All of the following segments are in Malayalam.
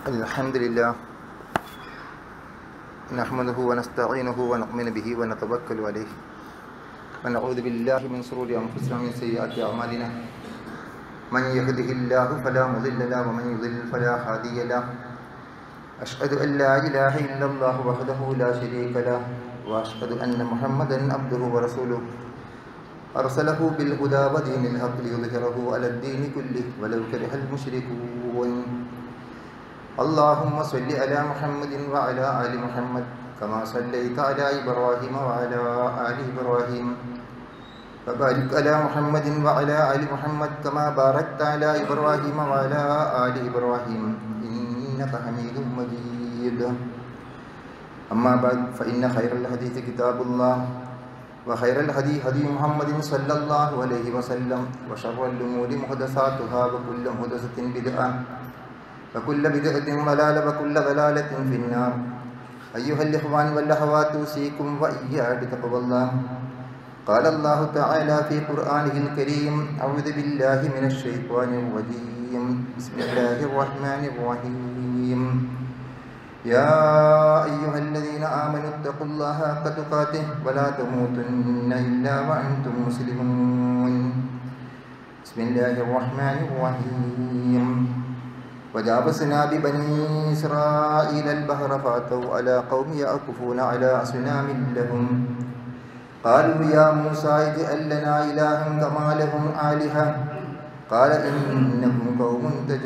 Alhamdulillah, nahmaduhu wa nasta'inuhu wa nu'minu bihi wa natawakkalu alayhi wa na'udzu billahi min shururi anfusina wa min sayyiati a'malina. Man yahdihillahu fala mudilla lahu wa man yudlil fala hadiya lahu. Ashhadu an la ilaha illallah wahdahu la sharika lahu wa ashhadu anna Muhammadan abduhu wa rasuluhu. Arsalahu bil huda wa dinil haqq liyudhhirahu 'ala ad-din kullihi walau karihal mushrikun. Allahumma salli ala Muhammadin wa ala ali Muhammad kama sallaita ala Ibrahim wa ala ali Ibrahim wa barik ala Muhammadin wa ala ali Muhammad kama barakta ala Ibrahim wa ala ali Ibrahim innaka Hamidum Majid. Amma ba'd, fa inna khairal hadithi kitabullah wa khairal hadi hadi Muhammadin sallallahu alaihi wasallam wa sharral umuri muhdatsatuha wa kullu muhdatsatin bid'ah وكل بدعة ضلالة وكل ضلالة في النار. أيها الإخوان والأخوات، أوصيكم وإياي بتقوى الله. قال الله تعالى في قرآنه الكريم: أعوذ بالله من الشيطان الرجيم. بسم الله الرحمن الرحيم. يا أيها الذين آمنوا اتقوا الله حق تقاته ولا تموتن إلا وأنتم مسلمون. بسم الله الرحمن الرحيم. وجاوزنا ببني إسرائيل البحر فأتوا على قوم يعكفون على أصنام لهم قالوا يا موسى اجعل لنا إلها كما لهم آلهة قال إنكم قوم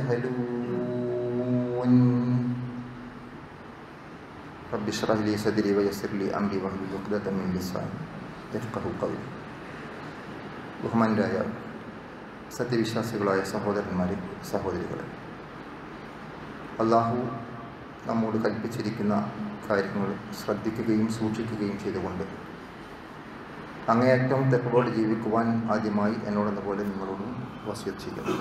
تجهلون. رب اشرح لي صدري ويسر لي أمري واحلل عقدة من لساني യഫ്ഖഹു ഖൗലി. ബഹുമാന്യരായ സത്യവിശ്വാസികളായ സഹോദരന്മാരെ, സഹോദരികളെ, അള്ളാഹു നമ്മോട് കൽപ്പിച്ചിരിക്കുന്ന കാര്യങ്ങൾ ശ്രദ്ധിക്കുകയും സൂക്ഷിക്കുകയും ചെയ്തുകൊണ്ട് അങ്ങേയറ്റം തഖ്വയോടെ ജീവിക്കുവാൻ ആദ്യമായി എന്നോടെന്ന പോലെ നിങ്ങളോടും വസിയത്ത് ചെയ്യുന്നു.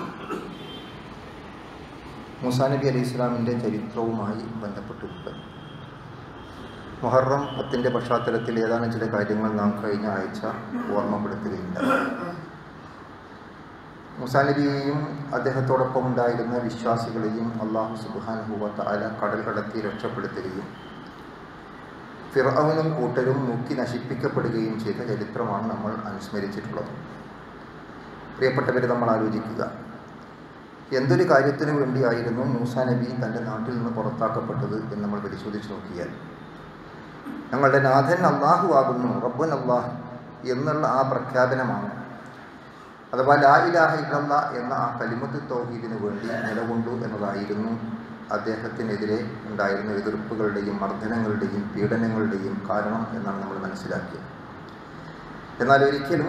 മൂസാ നബി അലൈഹി ഇസ്ലാമിൻ്റെ ചരിത്രവുമായി ബന്ധപ്പെട്ടിട്ടുണ്ട്. മുഹറം 10 പശ്ചാത്തലത്തിൽ ഏതാനും ചില കാര്യങ്ങൾ നാം കഴിഞ്ഞ ആഴ്ച ഓർമ്മപ്പെടുത്തുകയുണ്ടായി. മൂസാ നബിയെയും അദ്ദേഹത്തോടൊപ്പം ഉണ്ടായിരുന്ന വിശ്വാസികളെയും അല്ലാഹു സുബ്ഹാനഹു വ തആല കടൽ കടത്തി രക്ഷപ്പെടുത്തുകയും ഫിർഔനും കൂട്ടരും മുക്കി നശിപ്പിക്കപ്പെടുകയും ചെയ്ത ചരിത്രമാണ് നമ്മൾ അനുസ്മരിച്ചിട്ടുള്ളത്. പ്രിയപ്പെട്ടവരെ, നമ്മൾ ആലോചിക്കുക, എന്തൊരു കാര്യത്തിനു വേണ്ടിയായിരുന്നു മൂസാ നബി തൻ്റെ നാട്ടിൽ നിന്ന് പുറത്താക്കപ്പെട്ടത് എന്ന് നമ്മൾ പരിശോധിച്ച് നോക്കിയാൽ, ഞങ്ങളുടെ നാഥൻ അല്ലാഹു ആകുന്നു, റബ്ബുൻ അല്ലാഹ് എന്നുള്ള ആ പ്രഖ്യാപനമാണ്. അഥവാ ലാ ഇലാഹ ഇല്ലല്ലാഹ് എന്ന ആ കലിമത്ത് തൗഹീദിന് വേണ്ടി നിലകൊണ്ടു എന്നതായിരുന്നു അദ്ദേഹത്തിനെതിരെ ഉണ്ടായിരുന്ന എതിർപ്പുകളുടെയും മർദ്ദനങ്ങളുടെയും പീഡനങ്ങളുടെയും കാരണം എന്നാണ് നമ്മൾ മനസ്സിലാക്കിയത്. എന്നാൽ ഒരിക്കലും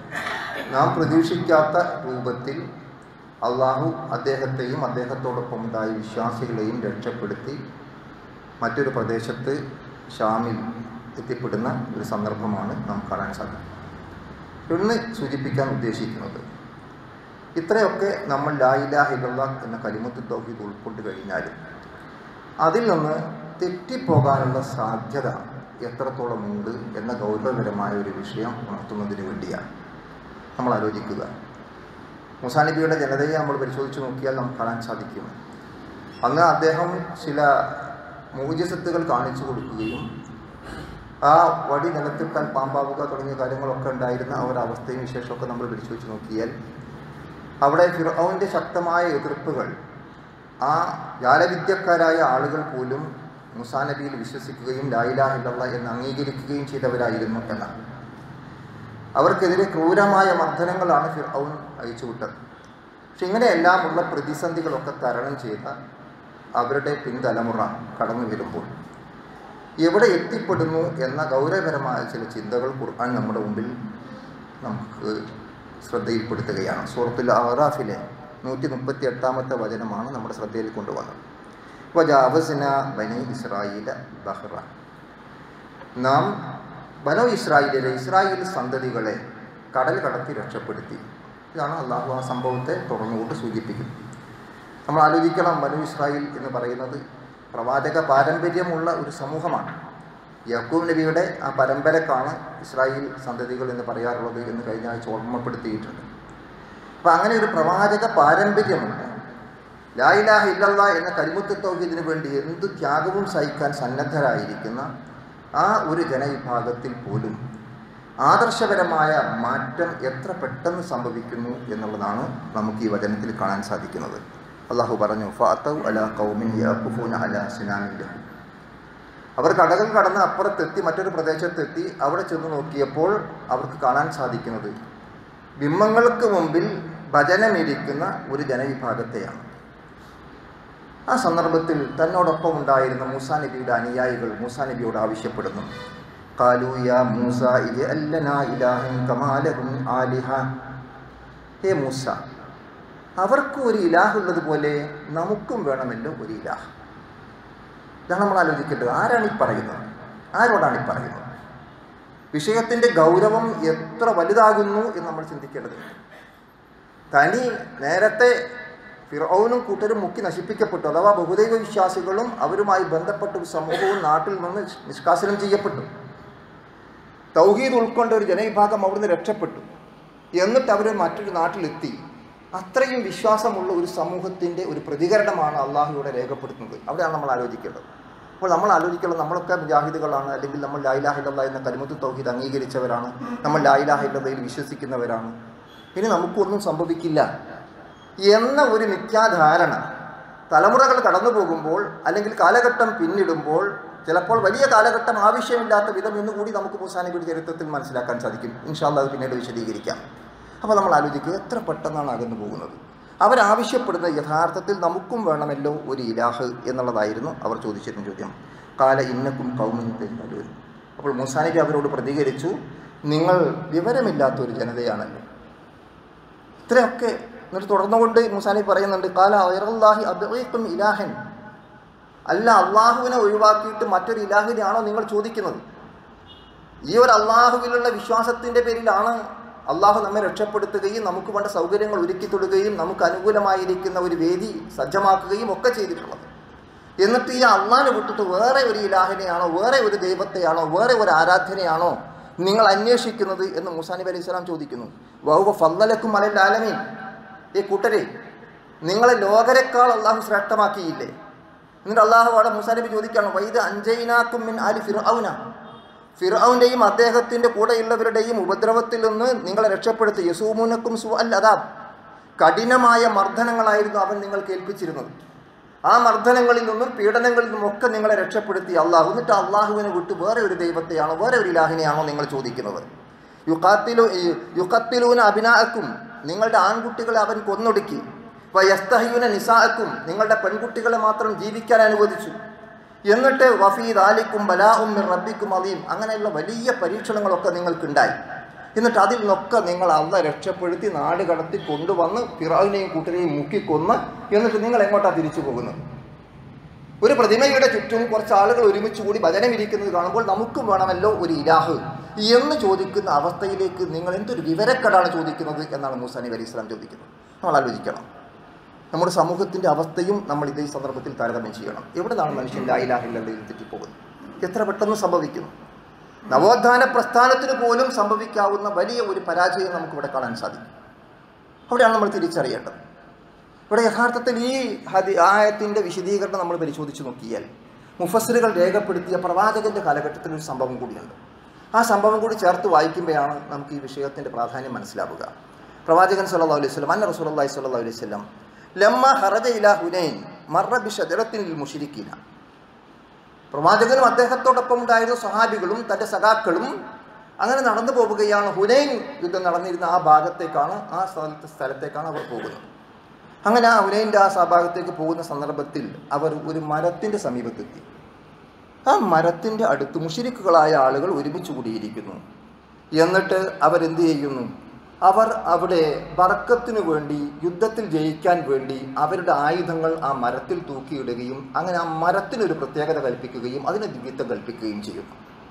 നാം പ്രതീക്ഷിക്കാത്ത രൂപത്തിൽ അള്ളാഹു അദ്ദേഹത്തെയും അദ്ദേഹത്തോടൊപ്പം ഉണ്ടായ വിശ്വാസികളെയും രക്ഷപ്പെടുത്തി മറ്റൊരു പ്രദേശത്ത് ഷാമിൽ എത്തിപ്പെടുന്ന ഒരു സന്ദർഭമാണ് നാം കാണാൻ സാധിക്കുന്നത്. ഒന്ന് സൂചിപ്പിക്കാൻ ഉദ്ദേശിക്കുന്നത്, ഇത്രയൊക്കെ നമ്മൾ ലാ ഇലാഹ ഇല്ലല്ലാഹ് എന്ന കലിമത്ത് തൗഹീദ് ഉൾക്കൊണ്ട് കഴിഞ്ഞാലും അതിൽ നിന്ന് തെറ്റിപ്പോകാനുള്ള സാധ്യത എത്രത്തോളം ഉണ്ട് എന്ന ഗൗരവപരമായ ഒരു വിഷയം ഉണർത്തുന്നതിന് വേണ്ടിയാണ് നമ്മൾ ആലോചിക്കുക. മൂസാ നബിയുടെ ജനതയെ നമ്മൾ പരിശോധിച്ച് നോക്കിയാൽ നമുക്ക് കാണാൻ സാധിക്കും, അന്ന് അദ്ദേഹം ചില മുഅ്ജിസത്തുകൾ കാണിച്ചു കൊടുക്കുകയും ആ വടി നിലത്തിട്ടാൽ പാമ്പാവുക തുടങ്ങിയ കാര്യങ്ങളൊക്കെ ഉണ്ടായിരുന്ന ആ ഒരു അവസ്ഥയും വിശേഷമൊക്കെ നമ്മൾ പരിശോധിച്ച് നോക്കിയാൽ അവിടെ ഫിർഔന്റെ ശക്തമായ എതിർപ്പുകൾ, ആ ജാലവിദ്യക്കാരായ ആളുകൾ പോലും മൂസാ നബിയിൽ വിശ്വസിക്കുകയും ലാ ഇലാഹ ഇല്ലല്ലാഹ് എന്ന് അംഗീകരിക്കുകയും ചെയ്തവരായിരുന്നു എന്നാണ്. അവർക്കെതിരെ ക്രൂരമായ മർദ്ദനങ്ങളാണ് ഫിർഔൻ അയച്ചുവിട്ടത്. പക്ഷെ ഇങ്ങനെയെല്ലാമുള്ള പ്രതിസന്ധികളൊക്കെ തരണം ചെയ്ത അവരുടെ പിൻതലമുറ കടന്നു വരുമ്പോൾ എവിടെ എത്തിപ്പെടുന്നു എന്ന ഗൗരവപരമായ ചില ചിന്തകൾ ഖുർആൻ നമ്മുടെ മുമ്പിൽ നമുക്ക് ശ്രദ്ധയിൽപ്പെടുത്തുകയാണ്. സൂറത്തുൽ അഅറാഫിലെ 138-ാമത്തെ വചനമാണ് നമ്മുടെ ശ്രദ്ധയിൽ കൊണ്ടുവന്നത്. വജാവസ്നാ ബനി ഇസ്രായീല ബഹ്റ. നാം ബനൂ ഇസ്രായേലിലെ ഇസ്രായേൽ സന്തതികളെ കടൽ കടത്തി രക്ഷപ്പെടുത്തി. ഇതാണ് അള്ളാഹു ആ സംഭവത്തെ തുറന്നുകൊണ്ട് സൂചിപ്പിക്കുന്നത്. നമ്മൾ ആലോചിക്കണം, ബനൂ ഇസ്രായേൽ എന്ന് പറയുന്നത് പ്രവാചക പാരമ്പര്യമുള്ള ഒരു സമൂഹമാണ്. യാക്കൂബ് നബിയുടെ ആ പരമ്പരക്കാണ് ഇസ്രായേൽ സന്തതികൾ എന്ന് പറയാറുള്ളത് എന്ന് കഴിഞ്ഞ ആഴ്ച ഓർമ്മപ്പെടുത്തിയിട്ടുണ്ട്. അപ്പോൾ അങ്ങനെ ഒരു പ്രവാചക പാരമ്പര്യമുണ്ട്. ലാ ഇലാഹ ഇല്ലല്ലാഹ് എന്ന കലിമത്ത് തൗഹീദിന് വേണ്ടി എന്ത് ത്യാഗവും സഹിക്കാൻ സന്നദ്ധരായിരിക്കുന്ന ആ ഒരു ജനവിഭാഗത്തിൽ പോലും ആദർശപരമായ മാറ്റം എത്ര പെട്ടെന്ന് സംഭവിക്കുന്നു എന്നുള്ളതാണ് നമുക്ക് ഈ വചനത്തിൽ കാണാൻ സാധിക്കുന്നത്. അള്ളാഹു പറഞ്ഞു, ഫഅതൗ അലാ ഖൗമിൻ യഖൂഫൂന അലാ സിനാമിൻ ലഹും. അവർ കടകൾ കടന്ന് അപ്പുറത്തെത്തി, മറ്റൊരു പ്രദേശത്തെത്തി. അവിടെ ചെന്ന് നോക്കിയപ്പോൾ അവർക്ക് കാണാൻ സാധിക്കുന്നത് ബിംബങ്ങൾക്ക് മുമ്പിൽ ഭജനമിരിക്കുന്ന ഒരു ജനവിഭാഗത്തെയാണ്. ആ സന്ദർഭത്തിൽ തന്നോടൊപ്പം ഉണ്ടായിരുന്ന മൂസാ നബിയുടെ അനുയായികൾ മൂസാ നബിയോട് ആവശ്യപ്പെടുന്നു, ഖാലൂ യാ മൂസ ഇജ്അൽ ലനാ ഇലാഹൻ കമാ ലഹും ആലിഹ. ഹേ മൂസ, അവർക്ക് ഒരു ഇലാഹ് ഉള്ളതുപോലെ നമുക്കും വേണമല്ലോ ഒരു ഇലാഹ്. ഇതാണ് നമ്മൾ ആലോചിക്കേണ്ടത്. ആരാണ് ഈ പറയുന്നത്? ആരോടാണ് ഈ പറയുന്നത്? വിഷയത്തിൻ്റെ ഗൗരവം എത്ര വലുതാകുന്നു എന്ന് നമ്മൾ ചിന്തിക്കേണ്ടതുണ്ട്. തനി നേരത്തെ ഫിർഔനും കൂട്ടരും മുക്കി നശിപ്പിക്കപ്പെട്ടു, അഥവാ ബഹുദൈവ വിശ്വാസികളും അവരുമായി ബന്ധപ്പെട്ട ഒരു സമൂഹവും നാട്ടിൽ നിന്ന് നിഷ്കാസനം ചെയ്യപ്പെട്ടു. തൗഹീദ് ഉൾക്കൊണ്ട ഒരു ജനവിഭാഗം അവിടുന്ന് രക്ഷപ്പെട്ടു. എന്നിട്ട് അവർ മറ്റൊരു നാട്ടിലെത്തി. അത്രയും വിശ്വാസമുള്ള ഒരു സമൂഹത്തിൻ്റെ ഒരു പ്രതികരണമാണ് അള്ളാഹുവിടെ രേഖപ്പെടുത്തുന്നത്. അവിടെയാണ് നമ്മൾ ആലോചിക്കേണ്ടത്. അപ്പോൾ നമ്മൾ ആലോചിക്കേണ്ടത്, നമ്മളൊക്കെ മുജാഹിദുകളാണ്, അല്ലെങ്കിൽ നമ്മൾ ലാ ഇലാഹ ഇല്ലല്ലാഹ് എന്ന കലിമത്ത് തൗഹീദ് അംഗീകരിച്ചവരാണ്, നമ്മൾ ലാ ഇലാഹ ഇല്ലല്ലാഹയിൽ വിശ്വസിക്കുന്നവരാണ്, ഇനി നമുക്കൊന്നും സംഭവിക്കില്ല എന്ന ഒരു മിഥ്യാധാരണ തലമുറകൾ കടന്നു പോകുമ്പോൾ, അല്ലെങ്കിൽ കാലഘട്ടം പിന്നിടുമ്പോൾ, ചിലപ്പോൾ വലിയ കാലഘട്ടം ആവശ്യമില്ലാത്ത വിധം എന്നുകൂടി നമുക്ക് മൂസാ നബിയുടെ ചരിത്രത്തിൽ മനസ്സിലാക്കാൻ സാധിക്കും. ഇൻഷാ അല്ലാഹ് അത് പിന്നീട് വിശദീകരിക്കാം. അപ്പോൾ നമ്മൾ ആലോചിക്കുക, എത്ര പെട്ടെന്നാണ് അകന്നു പോകുന്നത്. അവരാവശ്യപ്പെടുന്ന യഥാർത്ഥത്തിൽ നമുക്കും വേണമല്ലോ ഒരു ഇലാഹ് എന്നുള്ളതായിരുന്നു അവർ ചോദിച്ചിരുന്ന ചോദ്യം. കാല ഇന്നക്കും ഖൗമുൻ തജ്ഹലൂൻ. അപ്പോൾ മൂസാ നബി അവരോട് പ്രതികരിച്ചു, നിങ്ങൾ വിവരമില്ലാത്തൊരു ജനതയാണല്ലോ. ഇത്രയൊക്കെ. എന്നിട്ട് തുടർന്നുകൊണ്ട് മൂസാ നബി പറയുന്നുണ്ട്, കാല ഗൈറല്ലാഹി അബ്ഗീകും ഇലാഹൻ. അല്ല, അള്ളാഹുവിനെ ഒഴിവാക്കിയിട്ട് മറ്റൊരു ഇലാഹിനെയാണോ നിങ്ങൾ ചോദിക്കുന്നത്? ഈ ഒരു അള്ളാഹുവിലുള്ള വിശ്വാസത്തിൻ്റെ പേരിലാണ് അള്ളാഹു നമ്മെ രക്ഷപ്പെടുത്തുകയും നമുക്ക് വേണ്ട സൗകര്യങ്ങൾ ഒരുക്കി തൊടുകയും നമുക്ക് അനുകൂലമായിരിക്കുന്ന ഒരു വേദി സജ്ജമാക്കുകയും ഒക്കെ ചെയ്തിട്ടുള്ളത്. എന്നിട്ട് ഈ അള്ളാഹിനെ വിട്ടിട്ട് വേറെ ഒരു ഇലാഹിനെയാണോ, വേറെ ഒരു ദൈവത്തെയാണോ, വേറെ ഒരു ആരാധനയാണോ നിങ്ങൾ അന്വേഷിക്കുന്നത് എന്ന് മൂസാ നബി അലൈഹി സ്വലാം ചോദിക്കുന്നു. വഹുവ ഫദ്ദലക്കും അലൽ ആലമീൻ. ഈ കൂട്ടരെ, നിങ്ങളെ ലോകരെക്കാൾ അള്ളാഹു ശ്രേഷ്ഠമാക്കിയില്ലേ? എന്നിട്ട് അള്ളാഹു അവിടെ മൂസാ നബി ചോദിക്കുകയാണ്, വൈദ അൻജൈനാക്കും മിൻ ആലി ഫിർഔന. ഫിർഔൻ്റെയും അദ്ദേഹത്തിൻ്റെ കൂടെയുള്ളവരുടെയും ഉപദ്രവത്തിൽ നിന്ന് നിങ്ങളെ രക്ഷപ്പെടുത്തി. യസൂമുനക്കും സുഅൽ അദാബ്. കഠിനമായ മർദ്ദനങ്ങളായിരുന്നു അവൻ നിങ്ങൾക്ക് ഏൽപ്പിച്ചിരുന്നത്. ആ മർദ്ദനങ്ങളിൽ നിന്നും പീഡനങ്ങളിൽ നിന്നുമൊക്കെ നിങ്ങളെ രക്ഷപ്പെടുത്തി അള്ളാഹു. എന്നിട്ട് അള്ളാഹുവിനെ വിട്ട് വേറെ ഒരു ദൈവത്തെയാണോ, വേറെ ഒരു ഇലാഹിനെയാണോ നിങ്ങൾ ചോദിക്കുന്നത്? യുഖത്തിലൂന അബിനാഅക്കും. നിങ്ങളുടെ ആൺകുട്ടികളെ അവൻ കൊന്നൊടുക്കി. വയസ്തഹ്യുന നിസാഅക്കും. നിങ്ങളുടെ പെൺകുട്ടികളെ മാത്രം ജീവിക്കാൻ അനുവദിച്ചു. എന്നിട്ട് വഫീ ദാലിക്കും ബലാഉം മിർ റബ്ബിക്കും അലീം. അങ്ങനെയുള്ള വലിയ പരീക്ഷണങ്ങളൊക്കെ നിങ്ങൾക്കുണ്ടായി. എന്നിട്ട് അതിൽ നിന്നൊക്കെ നിങ്ങൾ അള്ളാഹ് രക്ഷപ്പെടുത്തി നാട് കടത്തി കൊണ്ടുവന്ന് ഫിറഔനെയും കൂട്ടരെയും മുക്കിക്കൊന്ന്. എന്നിട്ട് നിങ്ങൾ എങ്ങോട്ടാണ് തിരിച്ചു പോകുന്നത്? ഒരു പ്രതിമയുടെ ചുറ്റും കുറച്ച് ആളുകൾ ഒരുമിച്ച് കൂടി ഭജനമിരിക്കുന്നത് കാണുമ്പോൾ നമുക്കും വേണമല്ലോ ഒരു ഇലാഹ് എന്ന് ചോദിക്കുന്ന അവസ്ഥയിലേക്ക് നിങ്ങൾ എന്തൊരു വിവരക്കേടാണ് ചോദിക്കുന്നത് എന്നാണ് മൂസാ നബി അലൈഹി സ്വലാം ചോദിക്കുന്നത്. നമ്മൾ ആലോചിക്കണം. നമ്മുടെ സമൂഹത്തിൻ്റെ അവസ്ഥയും നമ്മൾ ഇതേ സന്ദർഭത്തിൽ താരതമ്യം ചെയ്യണം. എവിടെയാണ് മനുഷ്യൻ ലാ ഇലാഹ ഇല്ലല്ലാഹ് തെറ്റിപ്പോകുന്നത്? എത്ര പെട്ടെന്ന് സംഭവിക്കുന്നു. നവോത്ഥാന പ്രസ്ഥാനത്തിന് പോലും സംഭവിക്കാവുന്ന വലിയ ഒരു പരാജയം നമുക്കിവിടെ കാണാൻ സാധിക്കും. അവിടെയാണ് നമ്മൾ തിരിച്ചറിയേണ്ടത്. ഇവിടെ യഥാർത്ഥത്തിൽ ഈ ആയത്തിൻ്റെ വിശദീകരണം നമ്മൾ പരിശോധിച്ച് നോക്കിയാൽ മുഫസ്സിറുകൾ രേഖപ്പെടുത്തിയ പ്രവാചകൻ്റെ കാലഘട്ടത്തിൽ ഒരു സംഭവം കൂടിയുണ്ട്. ആ സംഭവം കൂടി ചേർത്ത് വായിക്കുമ്പോഴാണ് നമുക്ക് ഈ വിഷയത്തിൻ്റെ പ്രാധാന്യം മനസ്സിലാവുക. പ്രവാചകൻ സല്ലല്ലാഹു അലൈഹി വസല്ലം, അന്ന റസൂലുള്ളാഹി സ്വല്ലല്ലാഹു അലൈഹി വസല്ലം ലമ്മ ഖറജ ഇലാ ഹുനൈൻ മർറ ബിശജറത്തിൻ ലിൽ മുശ്രിക്കീന. പ്രവാചകനും അദ്ദേഹത്തോടൊപ്പം ഉണ്ടായിരുന്ന സ്വഹാബികളും തൻ്റെ സഖാക്കളും അങ്ങനെ നടന്നു പോവുകയാണ്. ഹുനൈൻ യുദ്ധം നടന്നിരുന്ന ആ ഭാഗത്തേക്കാണ്, ആ സ്ഥലത്തേക്കാണ് അവർ പോകുന്നത്. അങ്ങനെ ആ ഹുനൈൻ്റെ ആ ഭാഗത്തേക്ക് പോകുന്ന സന്ദർഭത്തിൽ അവർ ഒരു മരത്തിൻ്റെ സമീപത്തെത്തി. ആ മരത്തിൻ്റെ അടുത്ത് മുശ്രിക്കുകളായ ആളുകൾ ഒരുമിച്ച് കൂടിയിരിക്കുന്നു. എന്നിട്ട് അവരെന്ത് ചെയ്യുന്നു? അവർ അവിടെ ബർക്കത്തിനു വേണ്ടി, യുദ്ധത്തിൽ ജയിക്കാൻ വേണ്ടി അവരുടെ ആയുധങ്ങൾ ആ മരത്തിൽ തൂക്കിയിടുകയും അങ്ങനെ ആ മരത്തിനൊരു പ്രത്യേകത കൽപ്പിക്കുകയും അതിന് ദിവ്യത്വം കൽപ്പിക്കുകയും ചെയ്യുന്നു.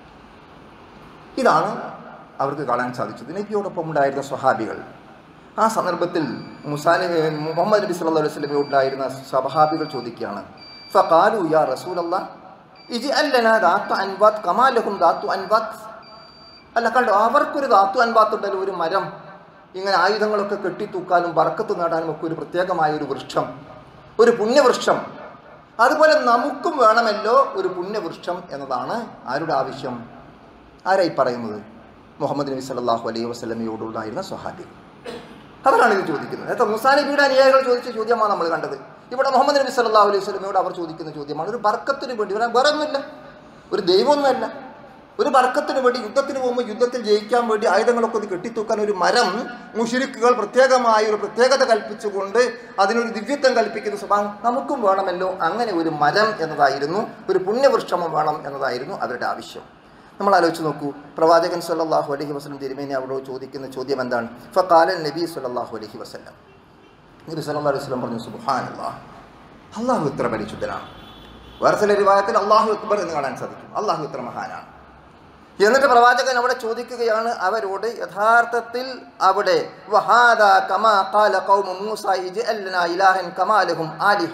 ഇതാണ് അവർക്ക് കാണാൻ സാധിച്ചത്. നബിയോടൊപ്പം ഉണ്ടായിരുന്ന സ്വഹാബികൾ ആ സന്ദർഭത്തിൽ മുഹമ്മദ് നബി സല്ലല്ലാഹു അലൈഹി വസല്ലമയോട് ഉണ്ടായിരുന്ന സ്വഹാബികൾ ചോദിക്കുകയാണ്, ഫഖാലു യാ റസൂലല്ലാഹ് ഇജ്അൽ ലനാ ദാത്ത അൻവാത്ത് കമാ ലഹും ദാത്തു അൻവാത്ത്. അല്ല, കണ്ടോ, അവർക്കൊരു ദാത്തു അൻവാത്ത് ഉണ്ടല്ലോ, ഒരു മരം, ഇങ്ങനെ ആയുധങ്ങളൊക്കെ കെട്ടിത്തൂക്കാനും ബർക്കത്ത് നേടാനും ഒക്കെ ഒരു പ്രത്യേകമായൊരു വൃക്ഷം. ഒരു പുണ്യവൃക്ഷം. അതുപോലെ നമുക്കും വേണമല്ലോ ഒരു പുണ്യവൃക്ഷം എന്നതാണ് ആരുടെ ആവശ്യം? ആരായി പറയുന്നത്? മുഹമ്മദ് നബി സല്ലല്ലാഹു അലൈഹി വസല്ലമയോടുണ്ടായിരുന്ന സ്വഹാബി. അവരാണ് ഇത് ചോദിക്കുന്നത്. നേരത്തെ മൂസാ നബിയുടെ അനുയായികൾ ചോദിച്ച ചോദ്യമാണ് നമ്മൾ കണ്ടത്. ഇവിടെ മുഹമ്മദ് നബി സല്ലല്ലാഹു അലൈഹി വസല്ലമയോട് അവർ ചോദിക്കുന്ന ചോദ്യമാണ്. ഒരു ബർക്കത്തിന് വേണ്ടി, വേറെ ഒന്നുമില്ല, ഒരു ദൈവമൊന്നുമല്ല, ഒരു ബർക്കത്തിന് വേണ്ടി യുദ്ധത്തിന് പോകുമ്പോൾ യുദ്ധത്തിൽ ജയിക്കാൻ വേണ്ടി ആയുധങ്ങളൊക്കെ ഒന്ന് കെട്ടിത്തൂക്കാൻ ഒരു മരം മുശ്രിക്കുകൾ പ്രത്യേകമായ ഒരു പ്രത്യേകത കൽപ്പിച്ചുകൊണ്ട് അതിനൊരു ദിവ്യത്വം കൽപ്പിക്കുന്ന സ്വഭാവം നമുക്കും വേണമല്ലോ. അങ്ങനെ ഒരു മരം എന്നതായിരുന്നു, ഒരു പുണ്യവൃക്ഷമം വേണം എന്നതായിരുന്നു അവരുടെ ആവശ്യം. നമ്മൾ ആലോചിച്ച് നോക്കൂ. പ്രവാചകൻ സല്ലല്ലാഹു അലൈഹി വസല്ലം തിരുമേനി അവരോട് ചോദിക്കുന്ന ചോദ്യം എന്താണ്? ഫഖാല നബി സല്ലല്ലാഹു അലൈഹി വസല്ലം, നബി സല്ലല്ലാഹു അലൈഹി വസല്ലം പറഞ്ഞു, സുബ്ഹാനല്ലാഹ്, അല്ലാഹു ഇത്ര പരിശുദ്ധനാണ്. വേറെ ചില റിവായത്തിൽ അല്ലാഹു അക്ബർ എന്ന് കാണാൻ സാധിക്കും. അല്ലാഹു ഇത്ര മഹാനാണ്. എന്നിട്ട് പ്രവാചകൻ അവിടെ ചോദിക്കുകയാണ് അവരോട്, യഥാർത്ഥത്തിൽ അവിടെ വഹാദാ കമാ ഖാല ഖൗമു മൂസാ ഇജ്അൽ ലനാ ഇലാഹൻ കമാ ലഹും ആലിഹ.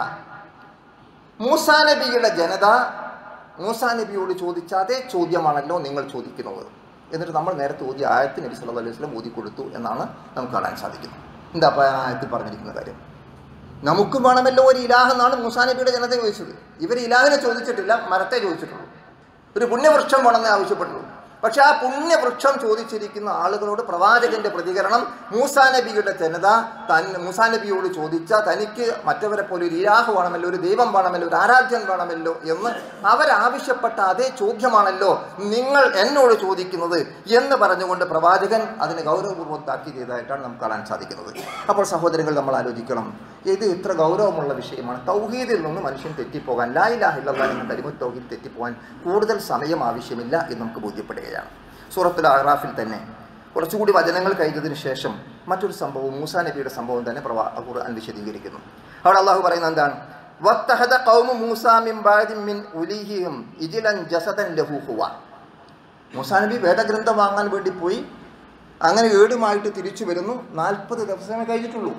മൂസാ നബിയുടെ ജനത മൂസാ നബിയോട് ചോദിച്ച അതേ ചോദ്യമാണല്ലോ നിങ്ങൾ ചോദിക്കുന്നത്. എന്നിട്ട് നമ്മൾ നേരത്തെ ഓതിയ ആയത്ത് നബി സല്ലല്ലാഹു അലൈഹി വസല്ലം ഓതി കൊടുത്തു എന്നാണ് നമുക്ക് കാണാൻ സാധിക്കുന്നത്. എന്താ അപ്പോൾ ആ ആയത്തിൽ പറഞ്ഞിരിക്കുന്ന കാര്യം? നമുക്കും വേണമല്ലോ ഒരു ഇലാഹ് എന്നാണ് മൂസാ നബിയുടെ ജനത ചോദിച്ചത്. ഇവർ ഇലാഹിനെ ചോദിച്ചിട്ടില്ല, മരത്തെ ചോദിച്ചിട്ടുള്ളൂ. ഒരു പുണ്യവൃക്ഷം വേണമെന്നേ ആവശ്യപ്പെട്ടുള്ളൂ. പക്ഷെ ആ പുണ്യവൃക്ഷം ചോദിച്ചിരിക്കുന്ന ആളുകളോട് പ്രവാചകന്റെ പ്രതികരണം, മൂസാ നബിയുടെ ജനത മൂസാ നബിയോട് ചോദിച്ച തനിക്ക് മറ്റവരെ പോലെ ഒരു ഇലാഹ് വേണമല്ലോ, ഒരു ദൈവം വേണമല്ലോ, ഒരു ആരാധ്യൻ വേണമല്ലോ എന്ന് അവരാവശ്യപ്പെട്ട അതേ ചോദ്യമാണല്ലോ നിങ്ങൾ എന്നോട് ചോദിക്കുന്നത് എന്ന് പറഞ്ഞുകൊണ്ട് പ്രവാചകൻ അതിന് ഗൗരവപൂർവ്വം താക്കീത് ചെയ്തതായിട്ടാണ് നമുക്ക് കാണാൻ സാധിക്കുന്നത്. അപ്പോൾ സഹോദരങ്ങൾ, നമ്മൾ ആലോചിക്കണം, ഇത് ഇത്ര ഗൗരവമുള്ള വിഷയമാണ്. തൗഹീദിൽ നിന്ന് മനുഷ്യൻ തെറ്റിപ്പോകാൻ, ലാ ഇലാഹ ഇല്ലല്ലാഹ് എന്ന കലിമത്ത് തൗഹീദ് തെറ്റിപ്പോകാൻ കൂടുതൽ സമയം ആവശ്യമില്ല എന്ന് നമുക്ക് ബോധ്യപ്പെടുകയാണ്. സൂറത്തുൽ അഅറാഫിൽ തന്നെ കുറച്ചുകൂടി വചനങ്ങൾ കഴിഞ്ഞതിന് ശേഷം മറ്റൊരു സംഭവം, മൂസാ നബിയുടെ സംഭവം തന്നെ ഖുർആൻ വിശദീകരിക്കുന്നു. അവിടെ അള്ളാഹു പറയുന്നത് എന്താണ്? വത്തഹദ ഖൗമു മൂസാ മിൻ ബഅദി മിൻ ഉലിഹിഹിം ഇജ്ലൻ ജസദൻ ലഹു ഖുവാ. മൂസാ നബി വേദഗ്രന്ഥം വാങ്ങാൻ വേണ്ടി പോയി. അങ്ങനെ ഏടുമായിട്ട് തിരിച്ചു വരുന്നു. 40 ദിവസമേ കഴിഞ്ഞിട്ടുള്ളൂ.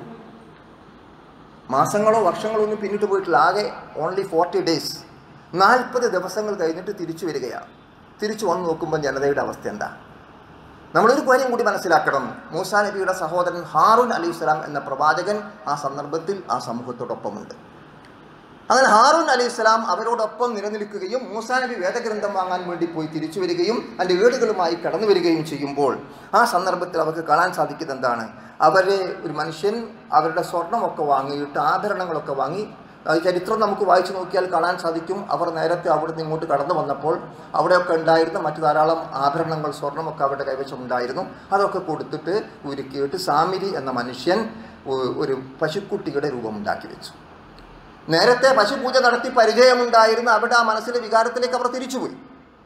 മാസങ്ങളോ വർഷങ്ങളോ ഒന്നും പിന്നിട്ട് പോയിട്ടില്ല. ആകെ ഓൺലി 40 ഡേയ്സ്. 40 ദിവസങ്ങൾ കഴിഞ്ഞിട്ട് തിരിച്ചു വരികയാണ്. തിരിച്ചു വന്ന് നോക്കുമ്പോൾ ജനതയുടെ അവസ്ഥ എന്താ? നമ്മളൊരു കാര്യം കൂടി മനസ്സിലാക്കണം. മൂസാ നബിയുടെ സഹോദരൻ ഹാറൂൻ അലൈഹിസ്സലാം എന്ന പ്രവാചകൻ ആ സന്ദർഭത്തിൽ ആ സമൂഹത്തോടൊപ്പമുണ്ട്. അങ്ങനെ ഹാറൂൻ അലൈഹിസ്സലാം അവരോടൊപ്പം നിലനിൽക്കുകയും മൂസാ നബി വേദഗ്രന്ഥം വാങ്ങാൻ വേണ്ടി പോയി തിരിച്ചു വരികയും അതിൻ്റെ ഏടുകളുമായി കടന്നു വരികയും ചെയ്യുമ്പോൾ ആ സന്ദർഭത്തിൽ അവർക്ക് കാണാൻ സാധിക്കുന്നത് എന്താണ്? അവരെ ഒരു മനുഷ്യൻ അവരുടെ സ്വർണമൊക്കെ വാങ്ങിയിട്ട് ആഭരണങ്ങളൊക്കെ വാങ്ങി, ചരിത്രം നമുക്ക് വായിച്ചു നോക്കിയാൽ കാണാൻ സാധിക്കും. അവർ നേരത്തെ അവിടെ നിന്ന് ഇങ്ങോട്ട് കടന്നു വന്നപ്പോൾ അവിടെയൊക്കെ ഉണ്ടായിരുന്ന മറ്റു ധാരാളം ആഭരണങ്ങൾ, സ്വർണമൊക്കെ അവരുടെ കൈവശം ഉണ്ടായിരുന്നു. അതൊക്കെ കൊടുത്തിട്ട് ഉരുക്കിയിട്ട് സാമിരി എന്ന മനുഷ്യൻ ഒരു പശുക്കുട്ടിയുടെ രൂപമുണ്ടാക്കി വെച്ചു. നേരത്തെ പശുപൂജ നടത്തി പരിചയമുണ്ടായിരുന്ന അവരുടെ ആ മനസ്സിലെ വികാരത്തിലേക്ക് അവർ തിരിച്ചുപോയി.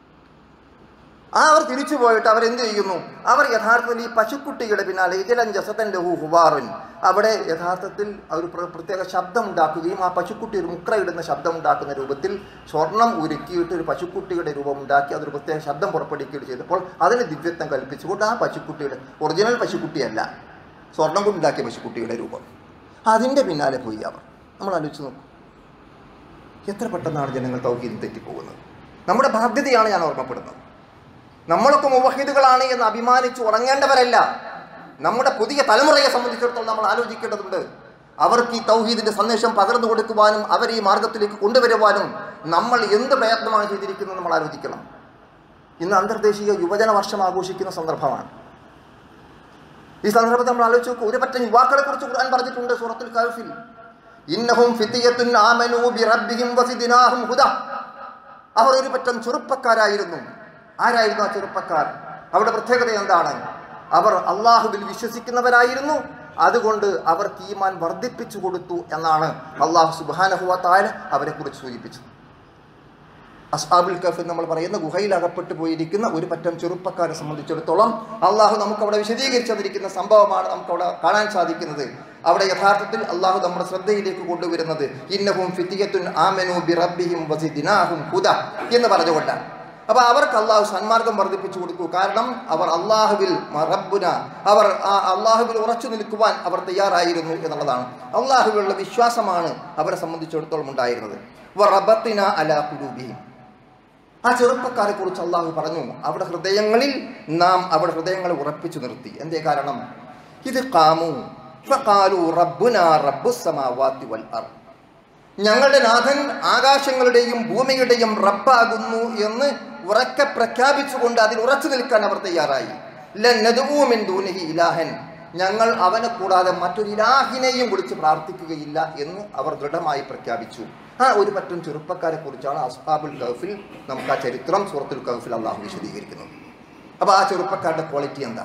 അവർ തിരിച്ചു പോയിട്ട് അവരെന്ത് ചെയ്യുന്നു? അവർ യഥാർത്ഥത്തിൽ ഈ പശുക്കുട്ടിയുടെ പിന്നാലെ ഇജ്ലൻ ജസദൻ ലഹു ഖുവാറുൻ, അവിടെ യഥാർത്ഥത്തിൽ ഒരു പ്രത്യേക ശബ്ദം ഉണ്ടാക്കുകയും ആ പശുക്കുട്ടി ഒരു മുക്രയിടുന്ന ശബ്ദം ഉണ്ടാക്കുന്ന രൂപത്തിൽ സ്വർണം ഉരുക്കിയിട്ട് ഒരു പശുക്കുട്ടിയുടെ രൂപമുണ്ടാക്കി അതൊരു പ്രത്യേക ശബ്ദം പുറപ്പെടുവിക്കുകയും ചെയ്തപ്പോൾ അതിന് ദിവ്യത്വം കൽപ്പിച്ചുകൊണ്ട് ആ പശുക്കുട്ടിയുടെ ഒറിജിനൽ പശുക്കുട്ടിയല്ല, സ്വർണം കൊണ്ടുണ്ടാക്കിയ പശുക്കുട്ടിയുടെ രൂപം, അതിൻ്റെ പിന്നാലെ പോയി അവർ. നമ്മൾ ആലോചിച്ച് നോക്കും, എത്ര പെട്ടെന്നാണ് ജനങ്ങൾ തൗഹീദിൽ തെറ്റിപ്പോകുന്നത്. നമ്മുടെ ബാധ്യതയാണ് ഞാൻ ഓർമ്മപ്പെടുന്നത്. നമ്മളൊക്കെ മുവഹിദുകളാണ് എന്ന് അഭിമാനിച്ച് ഉറങ്ങേണ്ടവരല്ല. നമ്മുടെ പുതിയ തലമുറയെ സംബന്ധിച്ചിടത്തോളം നമ്മൾ ആലോചിക്കേണ്ടതുണ്ട്. അവർക്ക് ഈ തൗഹീദിന്റെ സന്ദേശം പകർന്നു കൊടുക്കുവാനും അവരെ ഈ മാർഗത്തിലേക്ക് കൊണ്ടുവരുവാനും നമ്മൾ എന്ത് പ്രയത്നമാണ് ചെയ്തിരിക്കുന്നത് നമ്മൾ ആലോചിക്കണം. ഇന്ന് അന്തർദേശീയ യുവജന വർഷം ആഘോഷിക്കുന്ന സന്ദർഭമാണ്. ഈ സന്ദർഭത്തിൽ നമ്മൾ ആലോചിച്ച് നോക്കൂ, ഒരു പറ്റം യുവാക്കളെ കുറിച്ച് ഖുർആൻ പറഞ്ഞിട്ടുണ്ട് സൂറത്തുൽ കഹ്ഫിൽ. ഇന്നഹും ഫിത്യത്തുൻ ആമനൂ ബിറബ്ബിഹിം വസിദ്നാഹും ഹുദാ. അവർ ഒരു പറ്റം ചെറുപ്പക്കാരായിരുന്നു. ആരായിരുന്നു ആ ചെറുപ്പക്കാർ? അവരുടെ പ്രത്യേകത എന്താണ്? അവർ അള്ളാഹുവിൽ വിശ്വസിക്കുന്നവരായിരുന്നു. അതുകൊണ്ട് അവർക്ക് ഈമാൻ വർദ്ധിപ്പിച്ചു കൊടുത്തു എന്നാണ് അള്ളാഹു സുബ്ഹാനഹു വ തആല അവരെ കുറിച്ച് സൂചിപ്പിച്ചത്. അസ്ഹാബുൽ കഹ്ഫ് നമ്മൾ പറയുന്ന ഗുഹയിൽ അകപ്പെട്ടു പോയിരിക്കുന്ന ഒരു പറ്റം ചെറുപ്പക്കാരെ സംബന്ധിച്ചിടത്തോളം അള്ളാഹു നമുക്കവിടെ വിശദീകരിച്ചു തന്നിരിക്കുന്ന സംഭവമാണ് നമുക്കവിടെ കാണാൻ സാധിക്കുന്നത്. അവിടെ യഥാർത്ഥത്തിൽ അള്ളാഹു നമ്മുടെ ശ്രദ്ധയിലേക്ക് കൊണ്ടുവരുന്നത് ഇന്നഹും ഫിത്യത്തുൻ ആമനൂ ബിറബ്ബിഹിം വസിദ്നാഹും ഹുദാ എന്ന് പറഞ്ഞുകൊണ്ടാണ്. അപ്പോൾ അവർക്ക് അള്ളാഹു സന്മാർഗം വർദ്ധിപ്പിച്ചു കൊടുക്കൂ. കാരണം അവർ അള്ളാഹുവിൽ റബ്ബുന, അവർ ആ അള്ളാഹുവിൽ ഉറച്ചു നിൽക്കുവാൻ അവർ തയ്യാറായിരുന്നു എന്നുള്ളതാണ്. അള്ളാഹുവിലുള്ള വിശ്വാസമാണ് അവരെ സംബന്ധിച്ചിടത്തോളം ഉണ്ടായിരുന്നത്. വറബത്തിന അലാ ഖുലൂബിഹിം. ആ ചെറുപ്പക്കാരെ കുറിച്ച് അള്ളാഹു പറഞ്ഞു, അവിടെ ഹൃദയങ്ങളിൽ നാം അവിടെ ഹൃദയങ്ങളെ ഉറപ്പിച്ചു നിർത്തി. എന്തേ കാരണം? ഇത് ഖാമു ഫഖാലു റബ്ബുനാ റബ്ബുസ് സമാവാതി വൽ അർദ്. ഞങ്ങളുടെ നാഥൻ ആകാശങ്ങളുടെയും ഭൂമിയുടെയും റബ്ബാകുന്നു എന്ന് ഉറക്കെ പ്രഖ്യാപിച്ചുകൊണ്ട് അതിൽ ഉറച്ചു നിൽക്കാൻ അവർ തയ്യാറായി. ലന്നദഉ മിൻ ദൂനിഹി ഇലാഹൻ, ഞങ്ങൾ അവനെ കൂടാതെ മറ്റൊരു ഇലാഹിനെയും വിളിച്ച് പ്രാർത്ഥിക്കുകയില്ല എന്ന് അവർ ദൃഢമായി പ്രഖ്യാപിച്ചു. ഒരു പറ്റം ചെറുപ്പക്കാരെ കുറിച്ചാണ് അസ്ഹാബുൽ കഹ്ഫിൽ നമുക്ക് ആ ചരിത്രം സൂറത്തുൽ കഹ്ഫിൽ അള്ളാഹു വിശദീകരിക്കുന്നത്. അപ്പോൾ ആ ചെറുപ്പക്കാരുടെ ക്വാളിറ്റി എന്താ?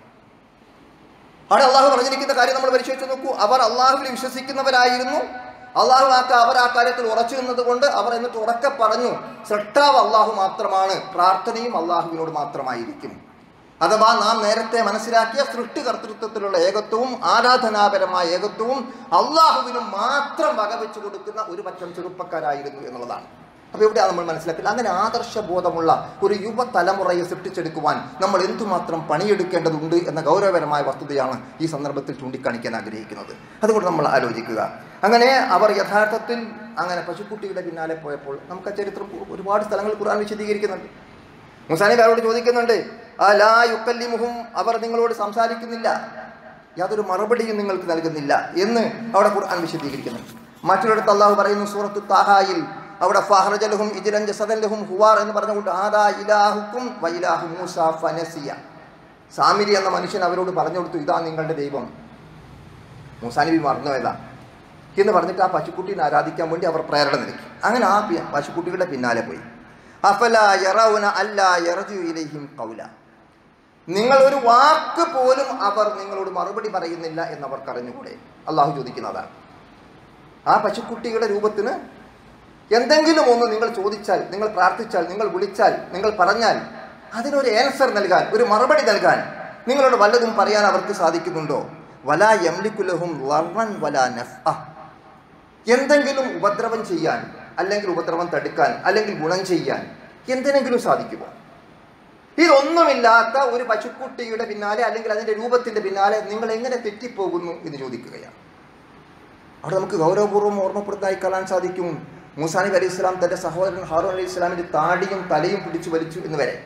അവിടെ അള്ളാഹു പറഞ്ഞിരിക്കുന്ന കാര്യം നമ്മൾ പരിശോധിച്ച് നോക്കൂ. അവർ അള്ളാഹുവിൽ വിശ്വസിക്കുന്നവരായിരുന്നു. അള്ളാഹു അവർ ആ കാര്യത്തിൽ ഉറച്ചു നിന്നത് കൊണ്ട് അവർ എന്നിട്ട് ഉറക്കെ പറഞ്ഞു, സൃഷ്ടാവ് അള്ളാഹു മാത്രമാണ്, പ്രാർത്ഥനയും അള്ളാഹുവിനോട് മാത്രമായിരിക്കും. അഥവാ നാം നേരത്തെ മനസ്സിലാക്കിയ സൃഷ്ടികർത്തൃത്വത്തിലുള്ള ഏകത്വവും ആരാധനാപരമായ ഏകത്വവും അള്ളാഹുവിനും മാത്രം വകവെച്ചു കൊടുക്കുന്ന ഒരു പറ്റം ചെറുപ്പക്കാരായിരുന്നു എന്നുള്ളതാണ്. അപ്പോൾ ഇവിടെയാണ് നമ്മൾ മനസ്സിലാക്കില്ല. അങ്ങനെ ആദർശബോധമുള്ള ഒരു യുവതലമുറയെ സൃഷ്ടിച്ചെടുക്കുവാൻ നമ്മൾ എന്തുമാത്രം പണിയെടുക്കേണ്ടതുണ്ട് എന്ന ഗൗരവപരമായ വസ്തുതയാണ് ഈ സന്ദർഭത്തിൽ ചൂണ്ടിക്കാണിക്കാൻ ആഗ്രഹിക്കുന്നത്. അതുകൊണ്ട് നമ്മൾ ആലോചിക്കുക. അങ്ങനെ അവർ യഥാർത്ഥത്തിൽ അങ്ങനെ പശുക്കുട്ടിയുടെ പിന്നാലെ പോയപ്പോൾ നമുക്ക് ആ ചരിത്രം ഒരുപാട് സ്ഥലങ്ങളിൽ ഖുർആൻ വിശദീകരിക്കുന്നുണ്ട്. മൂസാ നബി അവരോട് ചോദിക്കുന്നുണ്ട്, അലാ യുക്കല്ലിമുഹും, അവർ നിങ്ങളോട് സംസാരിക്കുന്നില്ല, യാതൊരു മറുപടിയും നിങ്ങൾക്ക് നൽകുന്നില്ല എന്ന് അവിടെ ഖുർആൻ വിശദീകരിക്കുന്നുണ്ട്. മറ്റൊരിടത്ത് അള്ളാഹു പറയുന്നു സൂറത്തു താഹായിൽ, അവിടെ ഫഹ്റജലഹും ഇജ്റൻ ജസദൻ ലഹും ഹുവാർ എന്ന് പറഞ്ഞുകൊണ്ട് ആദാ ഇലാഹുക്കും വഇലാഹു മൂസ ഫനസിയ, സാമിരി എന്ന മനുഷ്യൻ അവരോട് പറഞ്ഞു കൊടുത്തു, ഇതാ നിങ്ങളുടെ ദൈവം. മൂസാ നബി മറന്നുപോയതാ എന്ന് പറഞ്ഞിട്ട് ആ പശുക്കുട്ടീനെ ആരാധിക്കാൻ വേണ്ടി അവർ പ്രേരണ നൽകി. അങ്ങനെ ആ പശുക്കുട്ടികളുടെ പിന്നാലെ പോയി. അഫലാ യറൗന അല്ലാ യർജു ഇലൈഹിം ഖൗല, നിങ്ങൾ ഒരു വാക്ക് പോലും അവർ നിങ്ങളോട് മറുപടി പറയുന്നില്ല എന്നവർക്ക് അറിഞ്ഞുകൂടെ? അള്ളാഹു ചോദിക്കുന്നതാണ്. ആ പശുക്കുട്ടിയുടെ രൂപത്തിന് എന്തെങ്കിലും ഒന്ന് നിങ്ങൾ ചോദിച്ചാൽ, നിങ്ങൾ പ്രാർത്ഥിച്ചാൽ, നിങ്ങൾ വിളിച്ചാൽ, നിങ്ങൾ പറഞ്ഞാൽ അതിനൊരു ആൻസർ നൽകാൻ, ഒരു മറുപടി നൽകാൻ നിങ്ങളോട് വല്ലതും പറയാൻ അവർക്ക് സാധിക്കുന്നുണ്ടോ? വലാ യംലികു ലഹും ലർറൻ വലാ നഫ്അ, എന്തെങ്കിലും ഉപദ്രവം ചെയ്യാൻ, അല്ലെങ്കിൽ ഉപദ്രവം തടുക്കാൻ, അല്ലെങ്കിൽ ഗുണം ചെയ്യാൻ എന്തിനെങ്കിലും സാധിക്കുമോ? ഇതൊന്നുമില്ലാത്ത ഒരു പശുക്കുട്ടിയുടെ പിന്നാലെ അല്ലെങ്കിൽ അതിൻ്റെ രൂപത്തിൻ്റെ പിന്നാലെ നിങ്ങൾ എങ്ങനെ തെറ്റിപ്പോകുന്നു എന്ന് ചോദിക്കുകയാണ്. അവിടെ നമുക്ക് ഗൗരവപൂർവ്വം ഓർമ്മപ്പെടുത്തായി കാണാൻ സാധിക്കും. മൂസാ നബി അലൈഹി സ്വലാം തൻ്റെ സഹോദരൻ ഹാറൂൻ അലൈഹി സ്വലാമിൻ്റെ താടിയും തലയും പിടിച്ചു വലിച്ചു എന്ന് വരെ.